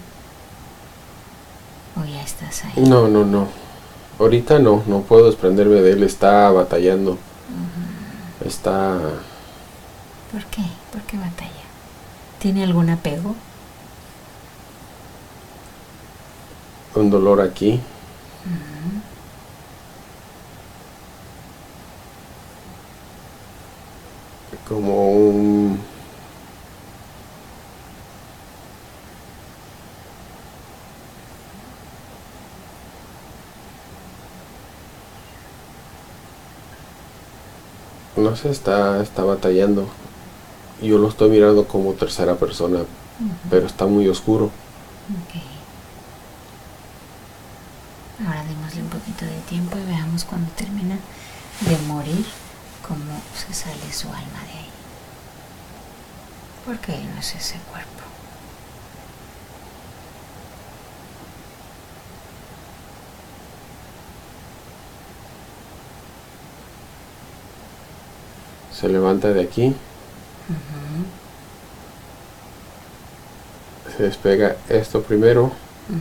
¿O ya estás ahí? No. Ahorita no puedo desprenderme de él, está batallando. Está... ¿Por qué? ¿Por qué batalla? ¿Tiene algún apego? Un dolor aquí. Como un... No sé, está batallando. Yo lo estoy mirando como tercera persona, pero está muy oscuro. Ok. Ahora démosle un poquito de tiempo y veamos cuando termina de morir cómo se sale su alma de ahí. Porque él no es ese cuerpo. Se levanta de aquí. Se despega esto primero.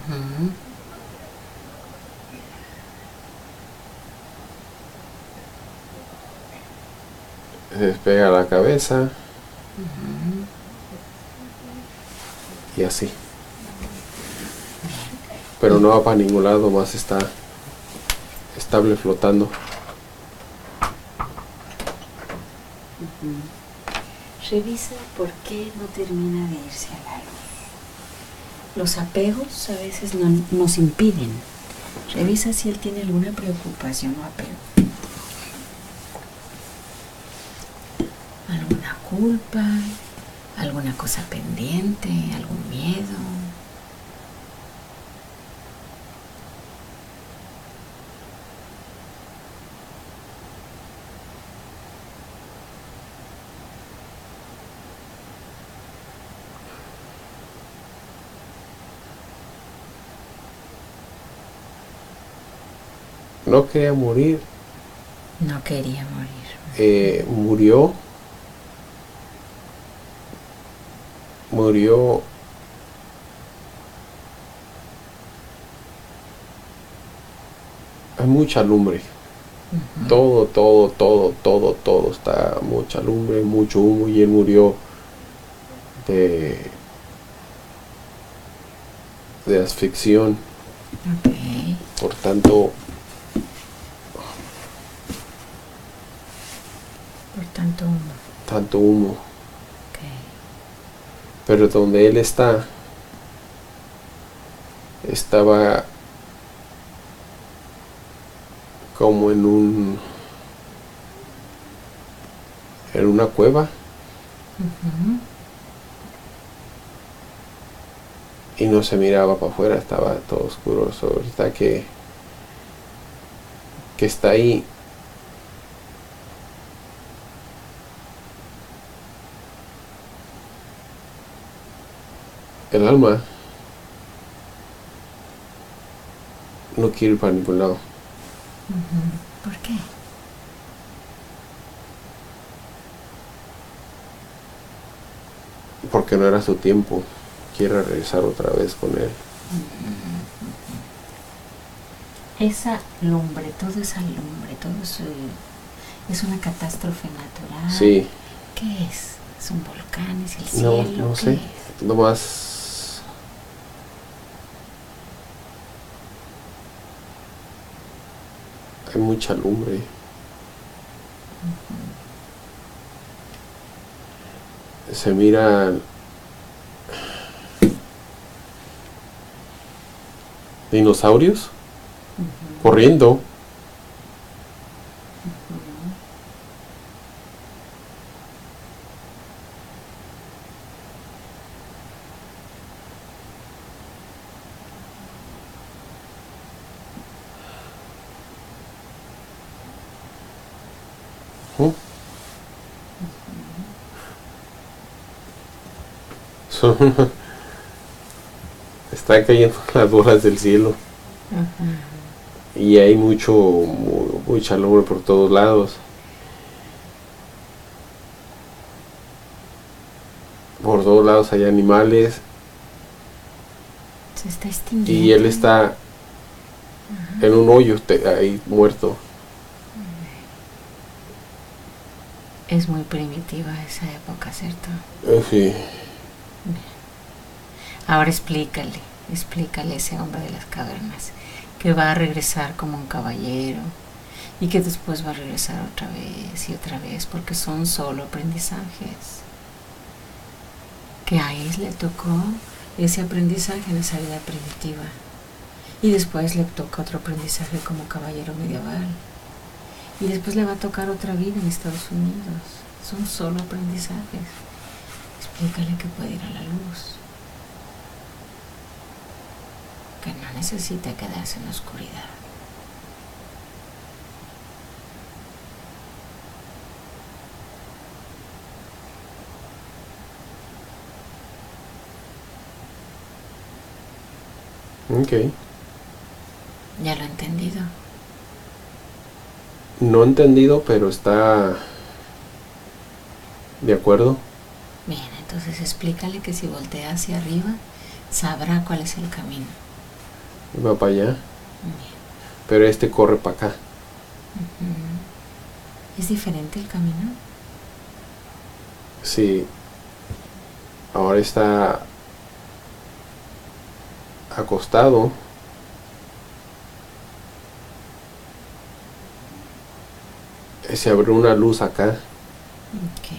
Se despega la cabeza. Y así. Pero no va para ningún lado, más está estable flotando. Revisa por qué no termina de irse a la luz. Los apegos a veces nos impiden. Revisa si él tiene alguna preocupación o apego. Alguna culpa, alguna cosa pendiente, algún miedo. No quería morir. No quería morir. Murió hay mucha lumbre. Todo está mucha lumbre, mucho humo, y él murió de asfixión. Okay. Por tanto humo. Tanto humo. Okay. Pero donde él estaba como en una cueva. Y no se miraba para afuera, estaba todo oscuro. Ahorita que está ahí, el alma no quiere ir para ningún lado. ¿Por qué? Porque no era su tiempo. Quiere regresar otra vez con él. Esa lumbre, todo eso es una catástrofe natural. Sí. ¿Qué es? ¿Es un volcán? ¿Es el cielo? No sé. Nomás hay mucha lumbre. Se miran dinosaurios corriendo. Están cayendo las bolas del cielo. Y hay mucha lumbre por todos lados. Por todos lados hay animales. Se está extinguiendo. Y él está en un hoyo ahí muerto. Es muy primitiva esa época, ¿cierto? Sí. Ahora explícale a ese hombre de las cavernas que va a regresar como un caballero y que después va a regresar otra vez porque son solo aprendizajes. Que a él le tocó ese aprendizaje en esa vida primitiva y después le toca otro aprendizaje como caballero medieval y después le va a tocar otra vida en Estados Unidos. Son solo aprendizajes. Explícale que puede ir a la luz, que no necesita quedarse en la oscuridad. Ok. ¿Ya lo he entendido? No he entendido, pero ¿De acuerdo? Bien, entonces explícale que si voltea hacia arriba, sabrá cuál es el camino. Va para allá. Bien. Pero este corre para acá. ¿Es diferente el camino? Sí. Ahora está acostado. Se abrió una luz acá. Ok.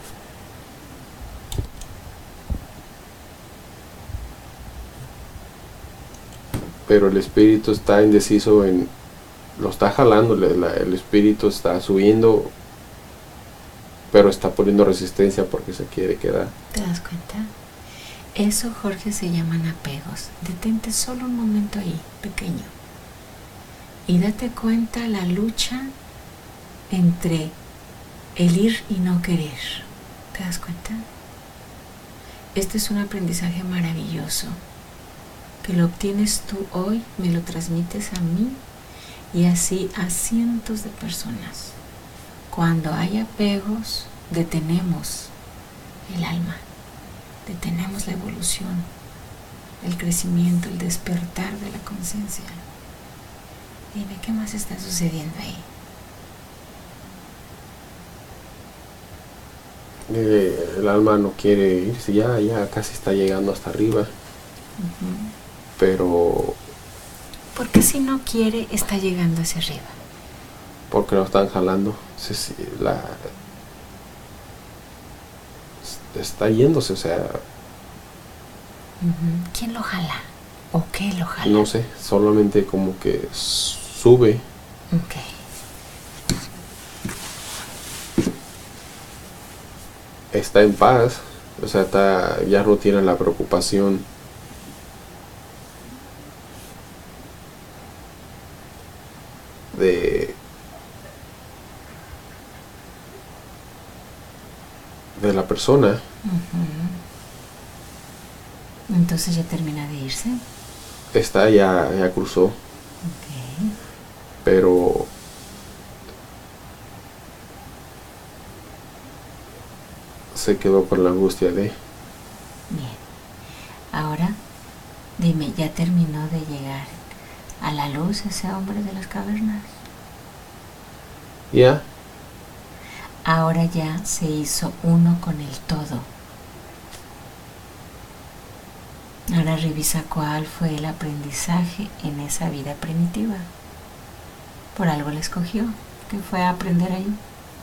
Pero el espíritu está indeciso en... Lo está jalando, el espíritu está subiendo, pero está poniendo resistencia porque se quiere quedar. ¿Te das cuenta? Eso, Jorge, se llaman apegos. Detente solo un momento ahí, pequeño. Y date cuenta la lucha entre el ir y no querer. ¿Te das cuenta? Este es un aprendizaje maravilloso, que lo obtienes tú hoy, me lo transmites a mí y así a cientos de personas. Cuando hay apegos, detenemos el alma, detenemos la evolución, el crecimiento, el despertar de la conciencia. Dime, ¿qué más está sucediendo ahí? El alma no quiere irse, ya casi está llegando hasta arriba. Pero... ¿Por qué si no quiere está llegando hacia arriba? Porque lo están jalando. Está yéndose, o sea... ¿Quién lo jala? ¿O qué lo jala? No sé, solamente como que sube. Ok. Está en paz, o sea, ya no tiene la preocupación de la persona. Entonces ya termina de irse. Ya cruzó. Ok. Pero se quedó con la angustia de... Bien. Ahora, dime, ¿ya terminó de llegar a la luz ese hombre de las cavernas? Ya. Ahora ya se hizo uno con el todo. Ahora revisa cuál fue el aprendizaje en esa vida primitiva. Por algo le escogió, que fue a aprender ahí.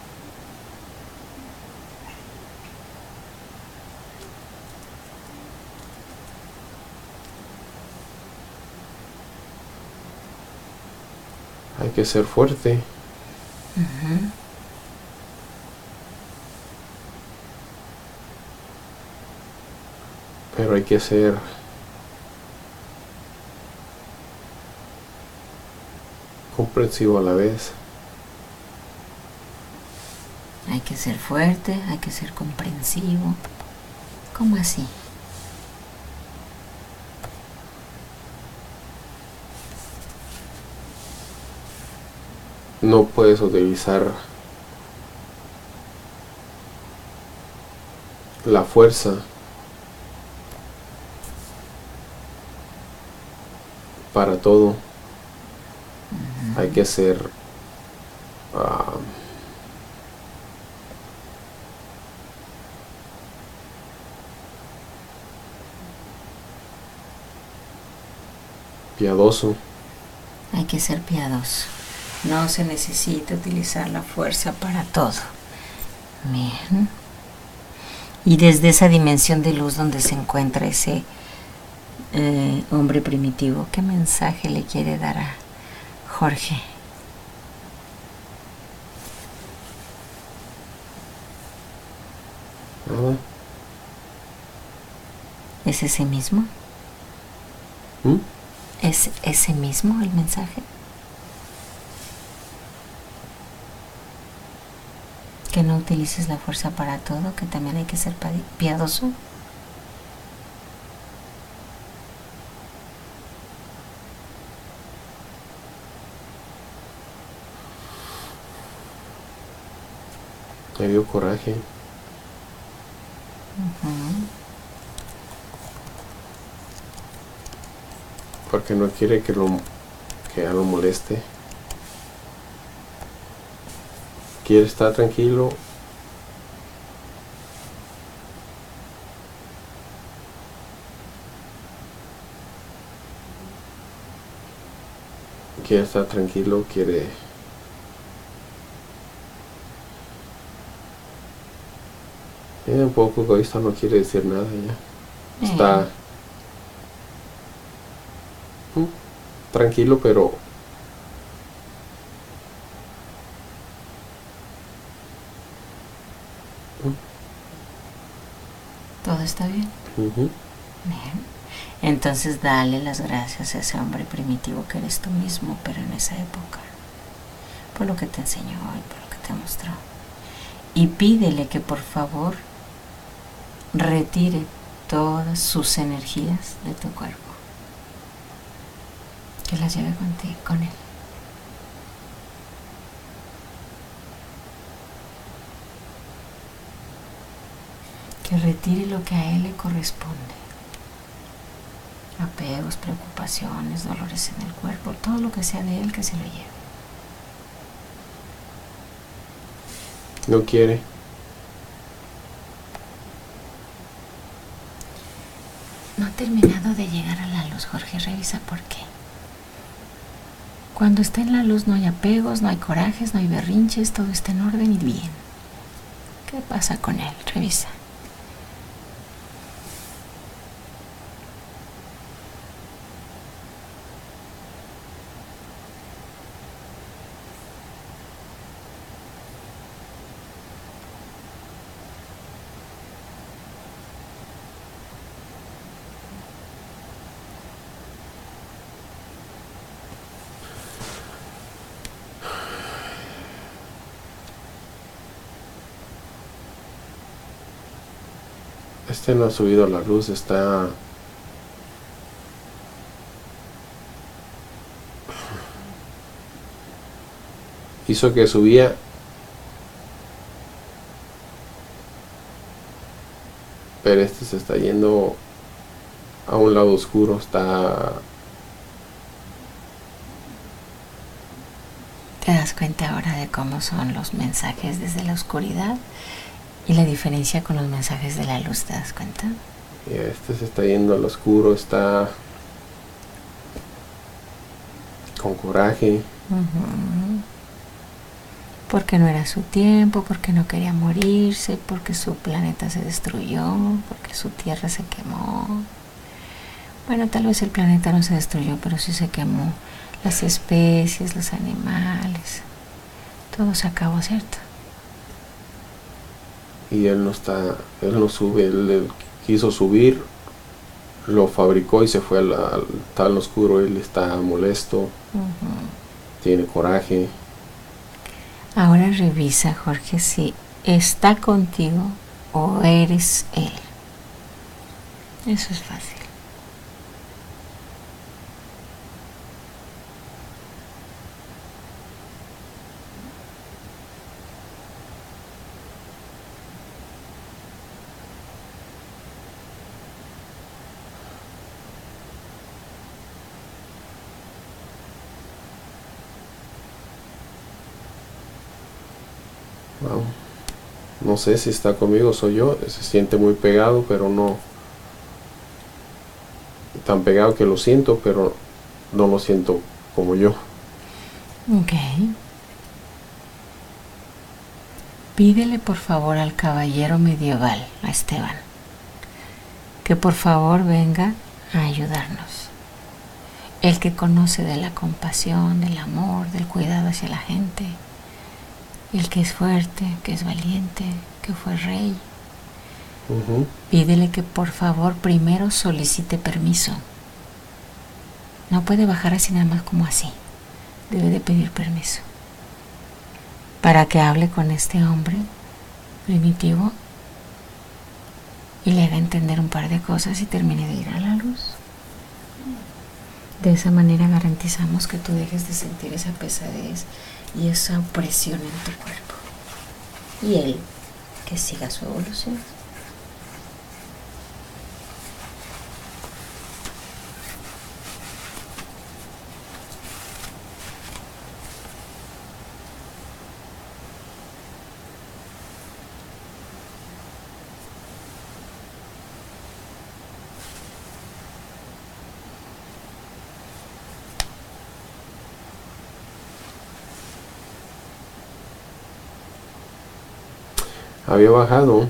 Hay que ser fuerte. Pero hay que ser comprensivo a la vez. Hay que ser fuerte, hay que ser comprensivo. ¿Cómo así? No puedes utilizar la fuerza para todo. Hay que ser piadoso. Hay que ser piadoso. No se necesita utilizar la fuerza para todo. Bien. Y desde esa dimensión de luz donde se encuentra ese hombre primitivo, ¿qué mensaje le quiere dar a Jorge? Nada. ¿Es ese mismo? ¿Es ese mismo el mensaje? Que no utilices la fuerza para todo, que también hay que ser piadoso. Me dio coraje. porque no quiere que ya lo moleste. Quiere estar tranquilo. Quiere estar tranquilo, quiere un poco egoísta, no quiere decir nada ya. Está tranquilo, pero todo está bien. Bien. Entonces dale las gracias a ese hombre primitivo que eres tú mismo, pero en esa época, por lo que te enseñó y por lo que te mostró. Y pídele que por favor retire todas sus energías de tu cuerpo, que las lleve contigo, con él. Que retire lo que a él le corresponde. Apegos, preocupaciones, dolores en el cuerpo, todo lo que sea de él, que se lo lleve. No quiere. No ha terminado de llegar a la luz, Jorge. Revisa por qué. Cuando está en la luz no hay apegos, no hay corajes, no hay berrinches, todo está en orden y bien. ¿Qué pasa con él? Revisa. No ha subido a la luz, está hizo que subía, pero se está yendo a un lado oscuro. ¿Te das cuenta ahora de cómo son los mensajes desde la oscuridad y la diferencia con los mensajes de la luz? ¿Te das cuenta? Y se está yendo al oscuro, está con coraje. Porque no era su tiempo, porque no quería morirse, porque su planeta se destruyó, porque su tierra se quemó. Bueno, tal vez el planeta no se destruyó, pero sí se quemó. Las especies, los animales, todo se acabó, ¿cierto? Y él no sube, él quiso subir, lo fabricó y se fue está al oscuro. Él está molesto, tiene coraje. Ahora revisa, Jorge, si está contigo o eres él. Eso es fácil. Wow. No sé si está conmigo, soy yo. Se siente muy pegado, pero no tan pegado que lo siento, pero no lo siento como yo. Ok. Pídele por favor al caballero medieval, a Esteban, que por favor venga a ayudarnos. El que conoce de la compasión, del amor, del cuidado hacia la gente. El que es fuerte, que es valiente, que fue rey. Pídele que por favor primero solicite permiso. No puede bajar así nada más como así. Debe de pedir permiso. Para que hable con este hombre primitivo y le haga entender un par de cosas y termine de ir a la luz. De esa manera garantizamos que tú dejes de sentir esa pesadez y esa opresión en tu cuerpo. Y él, que siga su evolución. Había bajado,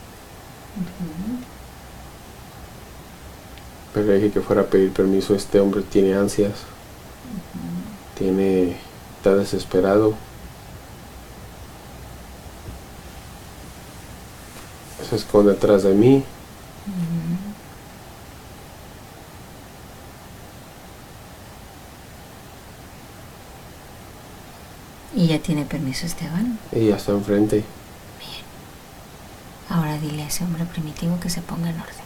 pero le dije que fuera a pedir permiso. Este hombre tiene ansias, está desesperado, se esconde atrás de mí. ¿Y ya tiene permiso Esteban? Y ya está enfrente. Bien. Ahora dile a ese hombre primitivo que se ponga en orden.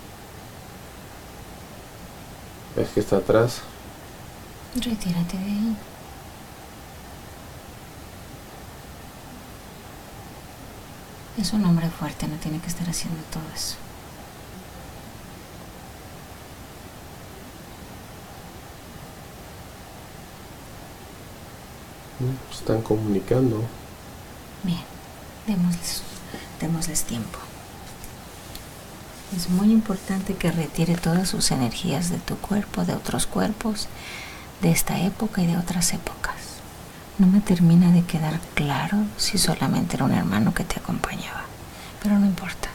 Es que está atrás. Retírate de ahí. Es un hombre fuerte, no tiene que estar haciendo todo eso. Están comunicando. Bien, démosles tiempo. Es muy importante que retire todas sus energías de tu cuerpo, de otros cuerpos, de esta época y de otras épocas. No me termina de quedar claro si solamente era un hermano que te acompañaba, pero no importa.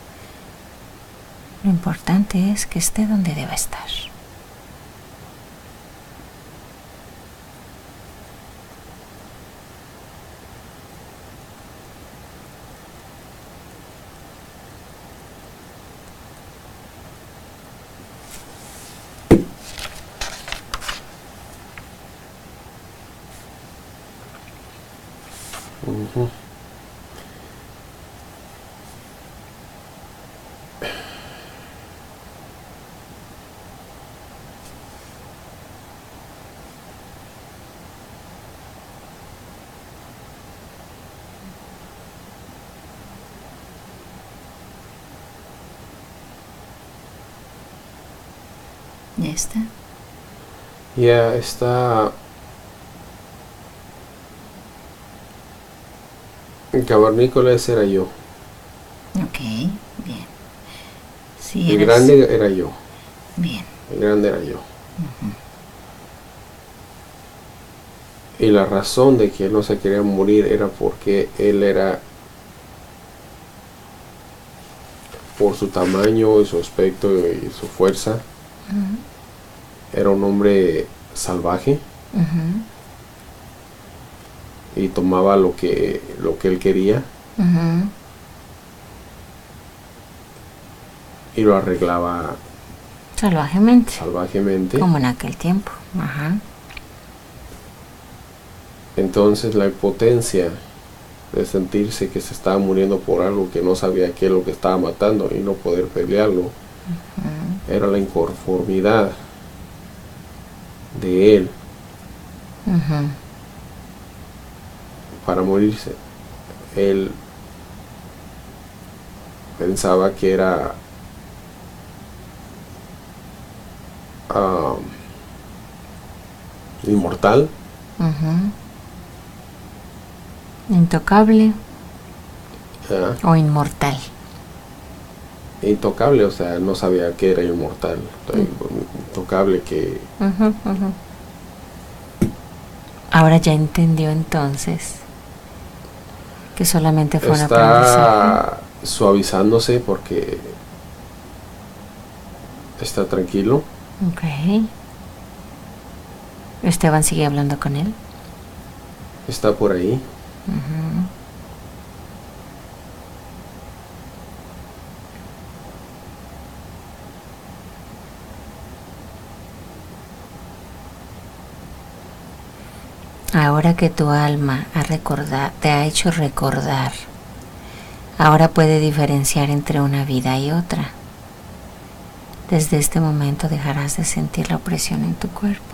Lo importante es que esté donde deba estar. ¿Ya está? Ya está. El cavernícola ese era yo. Ok, bien. Sí, El grande era yo. Bien. El grande era yo. Y la razón de que él no se quería morir era porque él era, por su tamaño y su aspecto y su fuerza, era un hombre salvaje. Y tomaba lo que él quería y lo arreglaba salvajemente. Como en aquel tiempo. Entonces la impotencia de sentirse que se estaba muriendo por algo que no sabía qué es lo que estaba matando y no poder pelearlo, era la inconformidad de él para morirse. Él pensaba que era inmortal, intocable o inmortal. Intocable, o sea, no sabía que era inmortal. Intocable que... Ahora ya entendió entonces que solamente fue un aprendizaje. Está suavizándose porque está tranquilo. Ok. Esteban sigue hablando con él. Está por ahí. Ahora que tu alma te ha hecho recordar, ahora puede diferenciar entre una vida y otra. Desde este momento dejarás de sentir la opresión en tu cuerpo.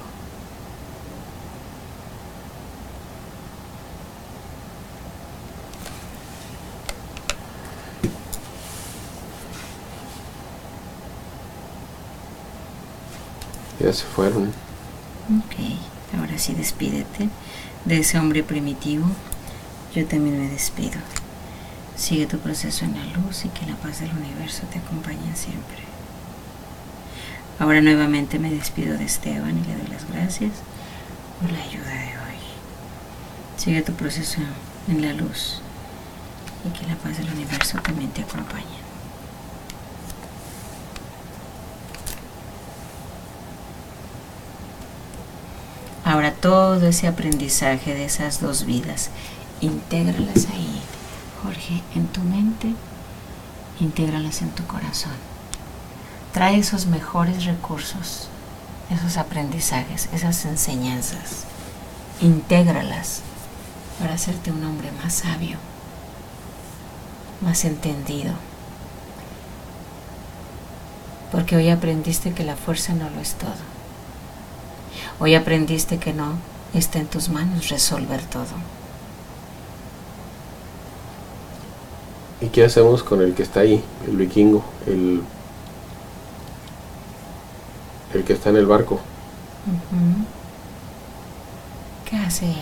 Ya se fueron. Ok, ahora sí despídete de ese hombre primitivo. Yo también me despido. Sigue tu proceso en la luz y que la paz del universo te acompañe siempre. Ahora nuevamente me despido de Esteban y le doy las gracias por la ayuda de hoy. Sigue tu proceso en la luz y que la paz del universo también te acompañe. Ahora todo ese aprendizaje de esas dos vidas, intégralas ahí, Jorge, en tu mente, intégralas en tu corazón. Trae esos mejores recursos, esos aprendizajes, esas enseñanzas, intégralas para hacerte un hombre más sabio, más entendido. Porque hoy aprendiste que la fuerza no lo es todo. Hoy aprendiste que no está en tus manos resolver todo. ¿Y qué hacemos con el que está ahí, el vikingo, el que está en el barco? ¿Qué hace él?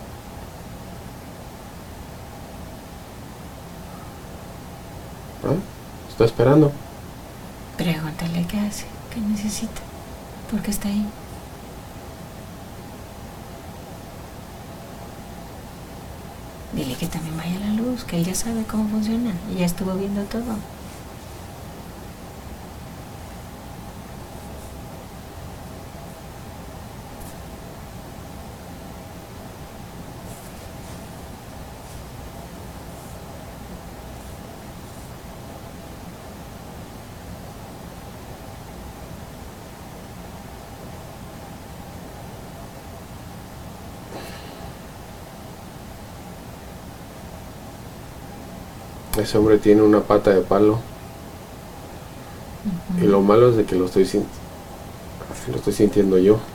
¿Ah? Está esperando. Pregúntale qué hace, qué necesita, por qué está ahí. Dile que también vaya a la luz, que él ya sabe cómo funciona y ya estuvo viendo todo. Ese hombre tiene una pata de palo. Y lo malo es de que lo estoy sintiendo yo.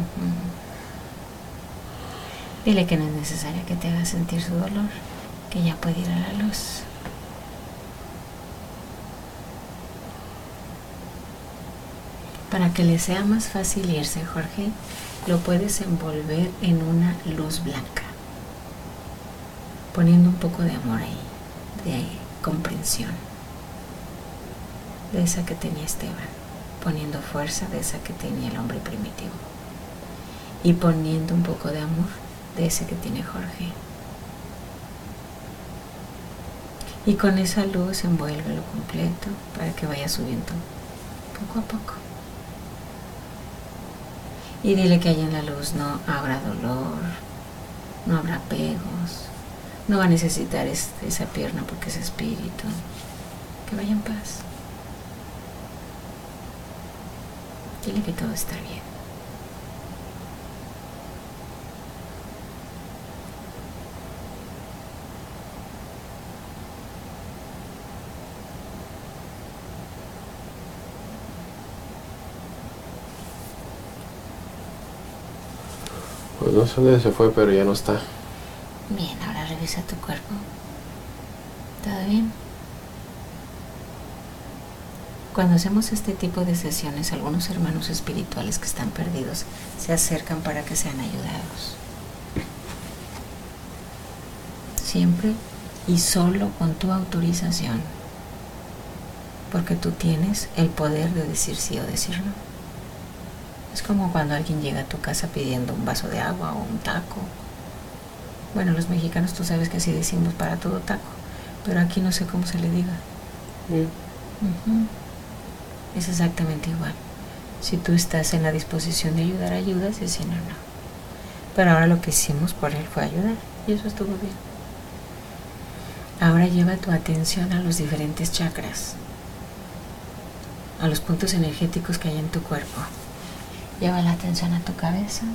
Dile que no es necesario que te haga sentir su dolor, que ya puede ir a la luz. Para que le sea más fácil irse, Jorge, lo puedes envolver en una luz blanca, poniendo un poco de amor ahí, de comprensión, de esa que tenía Esteban, poniendo fuerza de esa que tenía el hombre primitivo, y poniendo un poco de amor de ese que tiene Jorge. Y con esa luz envuélvelo completo para que vaya subiendo poco a poco. Y dile que allá en la luz no habrá dolor, no habrá apegos, no va a necesitar esa pierna porque es espíritu. Que vaya en paz. Dile que todo está bien. Pues no sé dónde se fue, pero ya no está. Bien, ahora revisa tu cuerpo. ¿Todo bien? Cuando hacemos este tipo de sesiones, algunos hermanos espirituales que están perdidos se acercan para que sean ayudados. Siempre y solo con tu autorización, porque tú tienes el poder de decir sí o decir no. Es como cuando alguien llega a tu casa pidiendo un vaso de agua o un taco. Bueno, los mexicanos tú sabes que así decimos para todo taco, pero aquí no sé cómo se le diga. Es exactamente igual. Si tú estás en la disposición de ayudar, ayudas, y si no, no. Pero ahora lo que hicimos por él fue ayudar, y eso estuvo bien. Ahora lleva tu atención a los diferentes chakras, a los puntos energéticos que hay en tu cuerpo. Lleva la atención a tu cabeza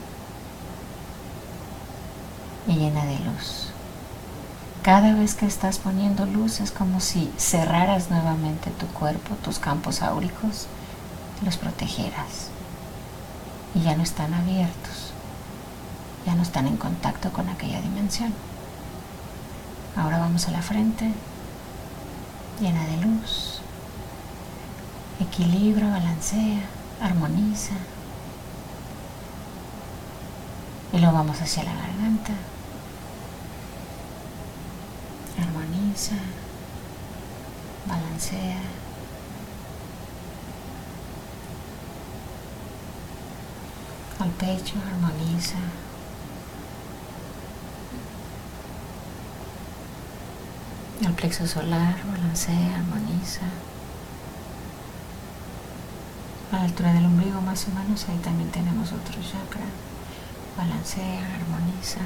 y llena de luz. Cada vez que estás poniendo luz es como si cerraras nuevamente tu cuerpo, tus campos áuricos, los protegieras. Y ya no están abiertos, ya no están en contacto con aquella dimensión. Ahora vamos a la frente, llena de luz. Equilibra, balancea, armoniza. Y luego vamos hacia la garganta. Armoniza, balancea. Al pecho, armoniza. El plexo solar, balancea, armoniza. A la altura del ombligo más o menos, ahí también tenemos otro chakra. Balancea, armoniza.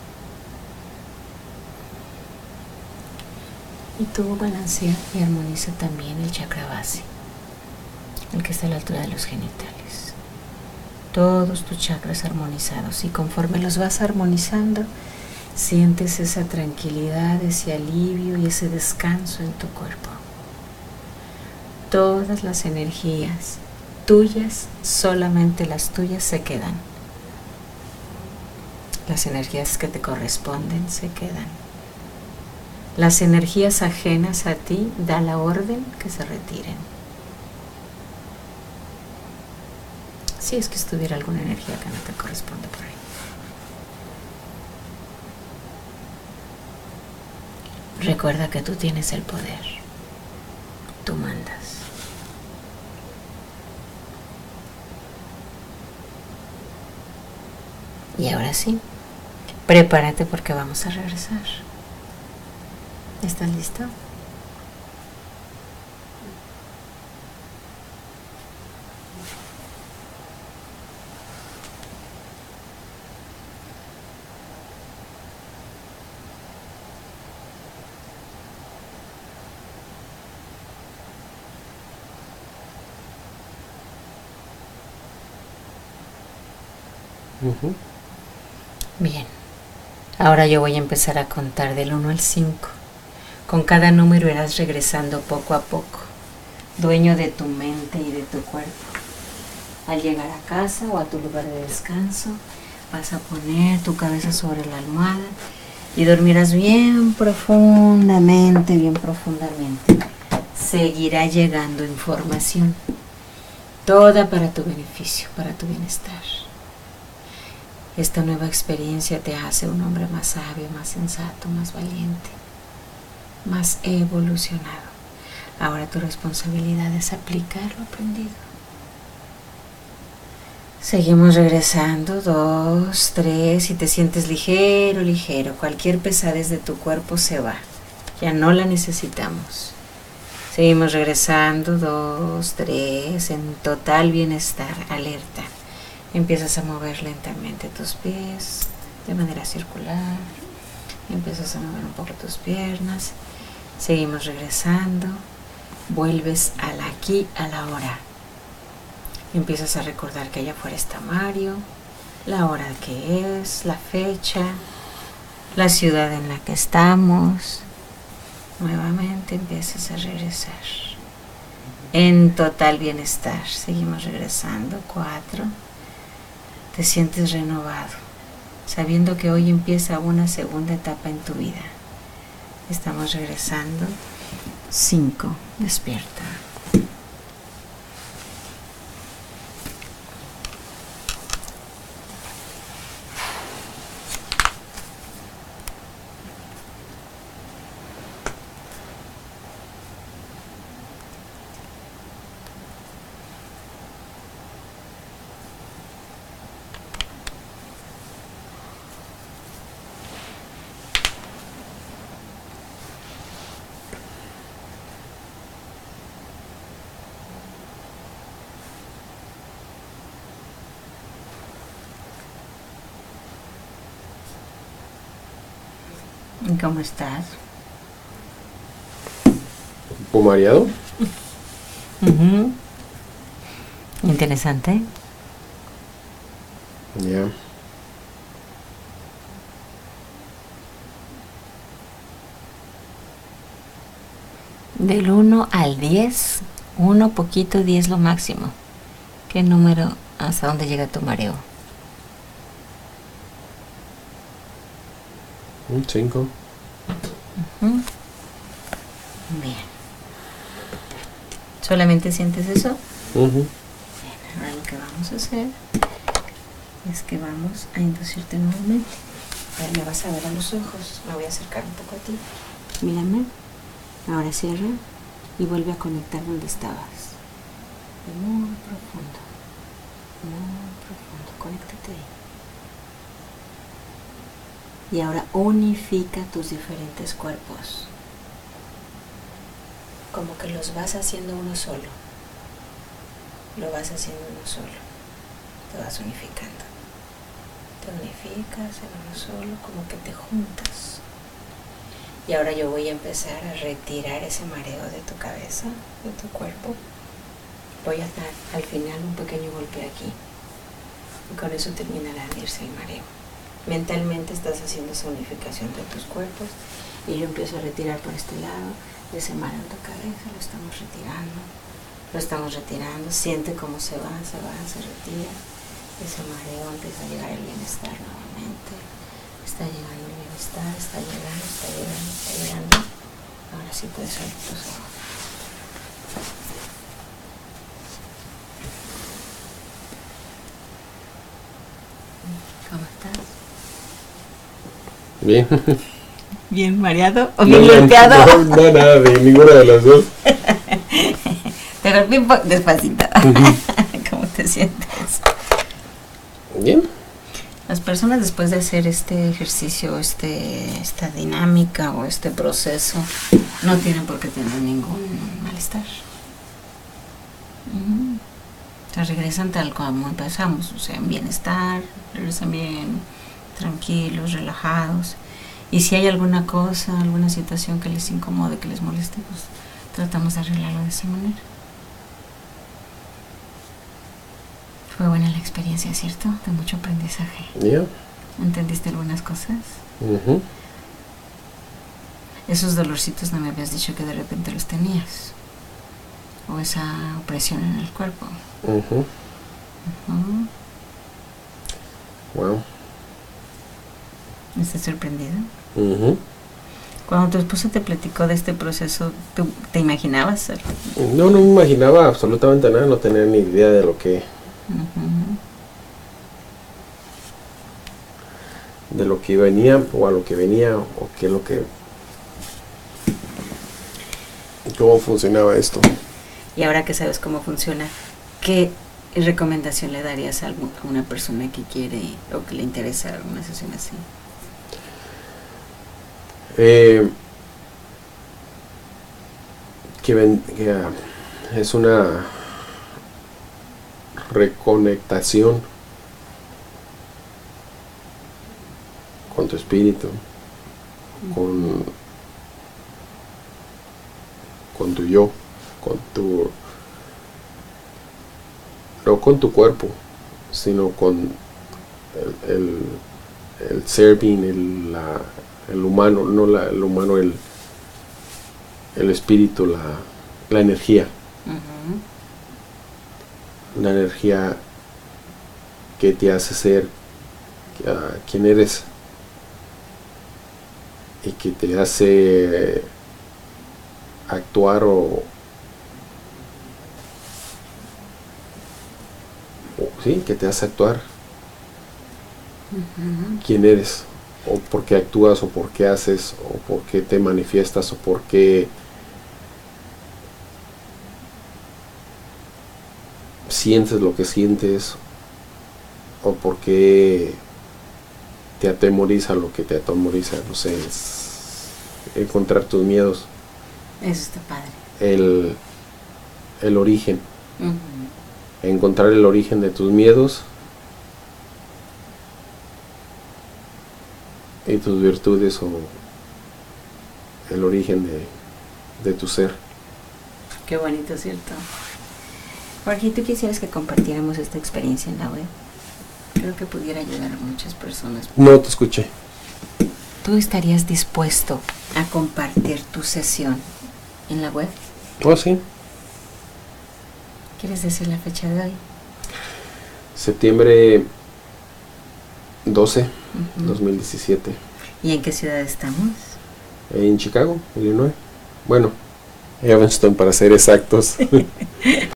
Y tú balancea y armoniza también el chakra base, el que está a la altura de los genitales. Todos tus chakras armonizados, y conforme los vas armonizando, sientes esa tranquilidad, ese alivio y ese descanso en tu cuerpo. Todas las energías tuyas, solamente las tuyas se quedan. Las energías que te corresponden se quedan. Las energías ajenas a ti, da la orden que se retiren. Si es que estuviera alguna energía que no te corresponde por ahí. Recuerda que tú tienes el poder. Tú mandas. Y ahora sí, prepárate porque vamos a regresar. ¿Estás listo? Bien, ahora yo voy a empezar a contar del 1 al 5. Con cada número irás regresando poco a poco, dueño de tu mente y de tu cuerpo. Al llegar a casa o a tu lugar de descanso, vas a poner tu cabeza sobre la almohada y dormirás bien profundamente, bien profundamente. Seguirá llegando información, toda para tu beneficio, para tu bienestar. Esta nueva experiencia te hace un hombre más sabio, más sensato, más valiente, más evolucionado. Ahora tu responsabilidad es aplicar lo aprendido. Seguimos regresando, 2, 3, si te sientes ligero, ligero, cualquier pesadez de tu cuerpo se va, ya no la necesitamos. Seguimos regresando, 2, 3, en total bienestar, alerta. Empiezas a mover lentamente tus pies de manera circular, empiezas a mover un poco tus piernas. Seguimos regresando, vuelves al aquí, a la hora. Empiezas a recordar que allá afuera está Mario, la hora que es, la fecha, la ciudad en la que estamos. Nuevamente empiezas a regresar en total bienestar. Seguimos regresando, 4. Te sientes renovado, sabiendo que hoy empieza una segunda etapa en tu vida. Estamos regresando, 5. Despierta. ¿Cómo estás? ¿Un poco mareado? Interesante. Ya. Del 1 al 10, 1 poquito, 10 lo máximo. ¿Qué número, hasta dónde llega tu mareo? Un 5. Bien. ¿Solamente sientes eso? Bien, ahora lo que vamos a hacer es que vamos a inducirte nuevamente. Me vas a ver a los ojos. Me voy a acercar un poco a ti. Mírame. Ahora cierra y vuelve a conectar donde estabas. Muy profundo. Muy profundo. Conéctate ahí. Y ahora unifica tus diferentes cuerpos. como que los vas haciendo uno solo. Lo vas haciendo uno solo. Te vas unificando. Te unificas en uno solo, como que te juntas. Y ahora yo voy a empezar a retirar ese mareo de tu cabeza, de tu cuerpo. Voy a dar al final un pequeño golpe aquí. Y con eso terminará de irse el mareo. Mentalmente estás haciendo esa unificación de tus cuerpos. Y yo empiezo a retirar por este lado ese mareo en tu cabeza. Lo estamos retirando. Lo estamos retirando. Siente cómo se retira. Ese mareo empieza a llegar el bienestar nuevamente. Está llegando el bienestar, está llegando. Ahora sí puedes abrir tus ojos. ¿Cómo estás? Bien. ¿Bien mareado o bien golpeado? No, nada de ninguna de las dos. Te golpeé un poco despacito. ¿Cómo te sientes? Bien. Las personas después de hacer este ejercicio, esta dinámica o este proceso, no tienen por qué tener ningún malestar. O sea, regresan tal como empezamos, o sea, en bienestar, regresan bien, tranquilos, relajados. Y si hay alguna cosa, alguna situación que les incomode, que les moleste, pues tratamos de arreglarlo de esa manera. Fue buena la experiencia, ¿cierto? De mucho aprendizaje. Yeah. ¿Entendiste algunas cosas? Esos dolorcitos no me habías dicho que de repente los tenías. O esa opresión en el cuerpo. Wow. ¿Estás sorprendido? Cuando tu esposa te platicó de este proceso, ¿tú te imaginabas? No me imaginaba absolutamente nada, no tenía ni idea de lo que... de lo que venía o a lo que venía o qué es lo que... cómo funcionaba esto. Y ahora que sabes cómo funciona, ¿qué recomendación le darías a una persona que quiere o que le interesa una sesión así? Que es una reconectación con tu espíritu, con tu yo, no con tu cuerpo, sino con el ser being, el humano, no el humano, el espíritu, la energía. Una energía que te hace ser quien eres y que te hace actuar sí, que te hace actuar quién eres, o por qué actúas, o por qué haces, o por qué te manifiestas, o por qué sientes lo que sientes, o por qué te atemoriza lo que te atemoriza. No sé, es encontrar tus miedos. Eso está padre. El origen. Encontrar el origen de tus miedos y tus virtudes, o el origen de tu ser. Qué bonito, ¿cierto? Jorge, ¿tú quisieras que compartiéramos esta experiencia en la web? Creo que pudiera ayudar a muchas personas. No te escuché. ¿Tú estarías dispuesto a compartir tu sesión en la web? Oh, sí. ¿Quieres decir la fecha de hoy? Septiembre 12, 2017. ¿Y en qué ciudad estamos? En Chicago, Illinois. Bueno, Evanston para ser exactos.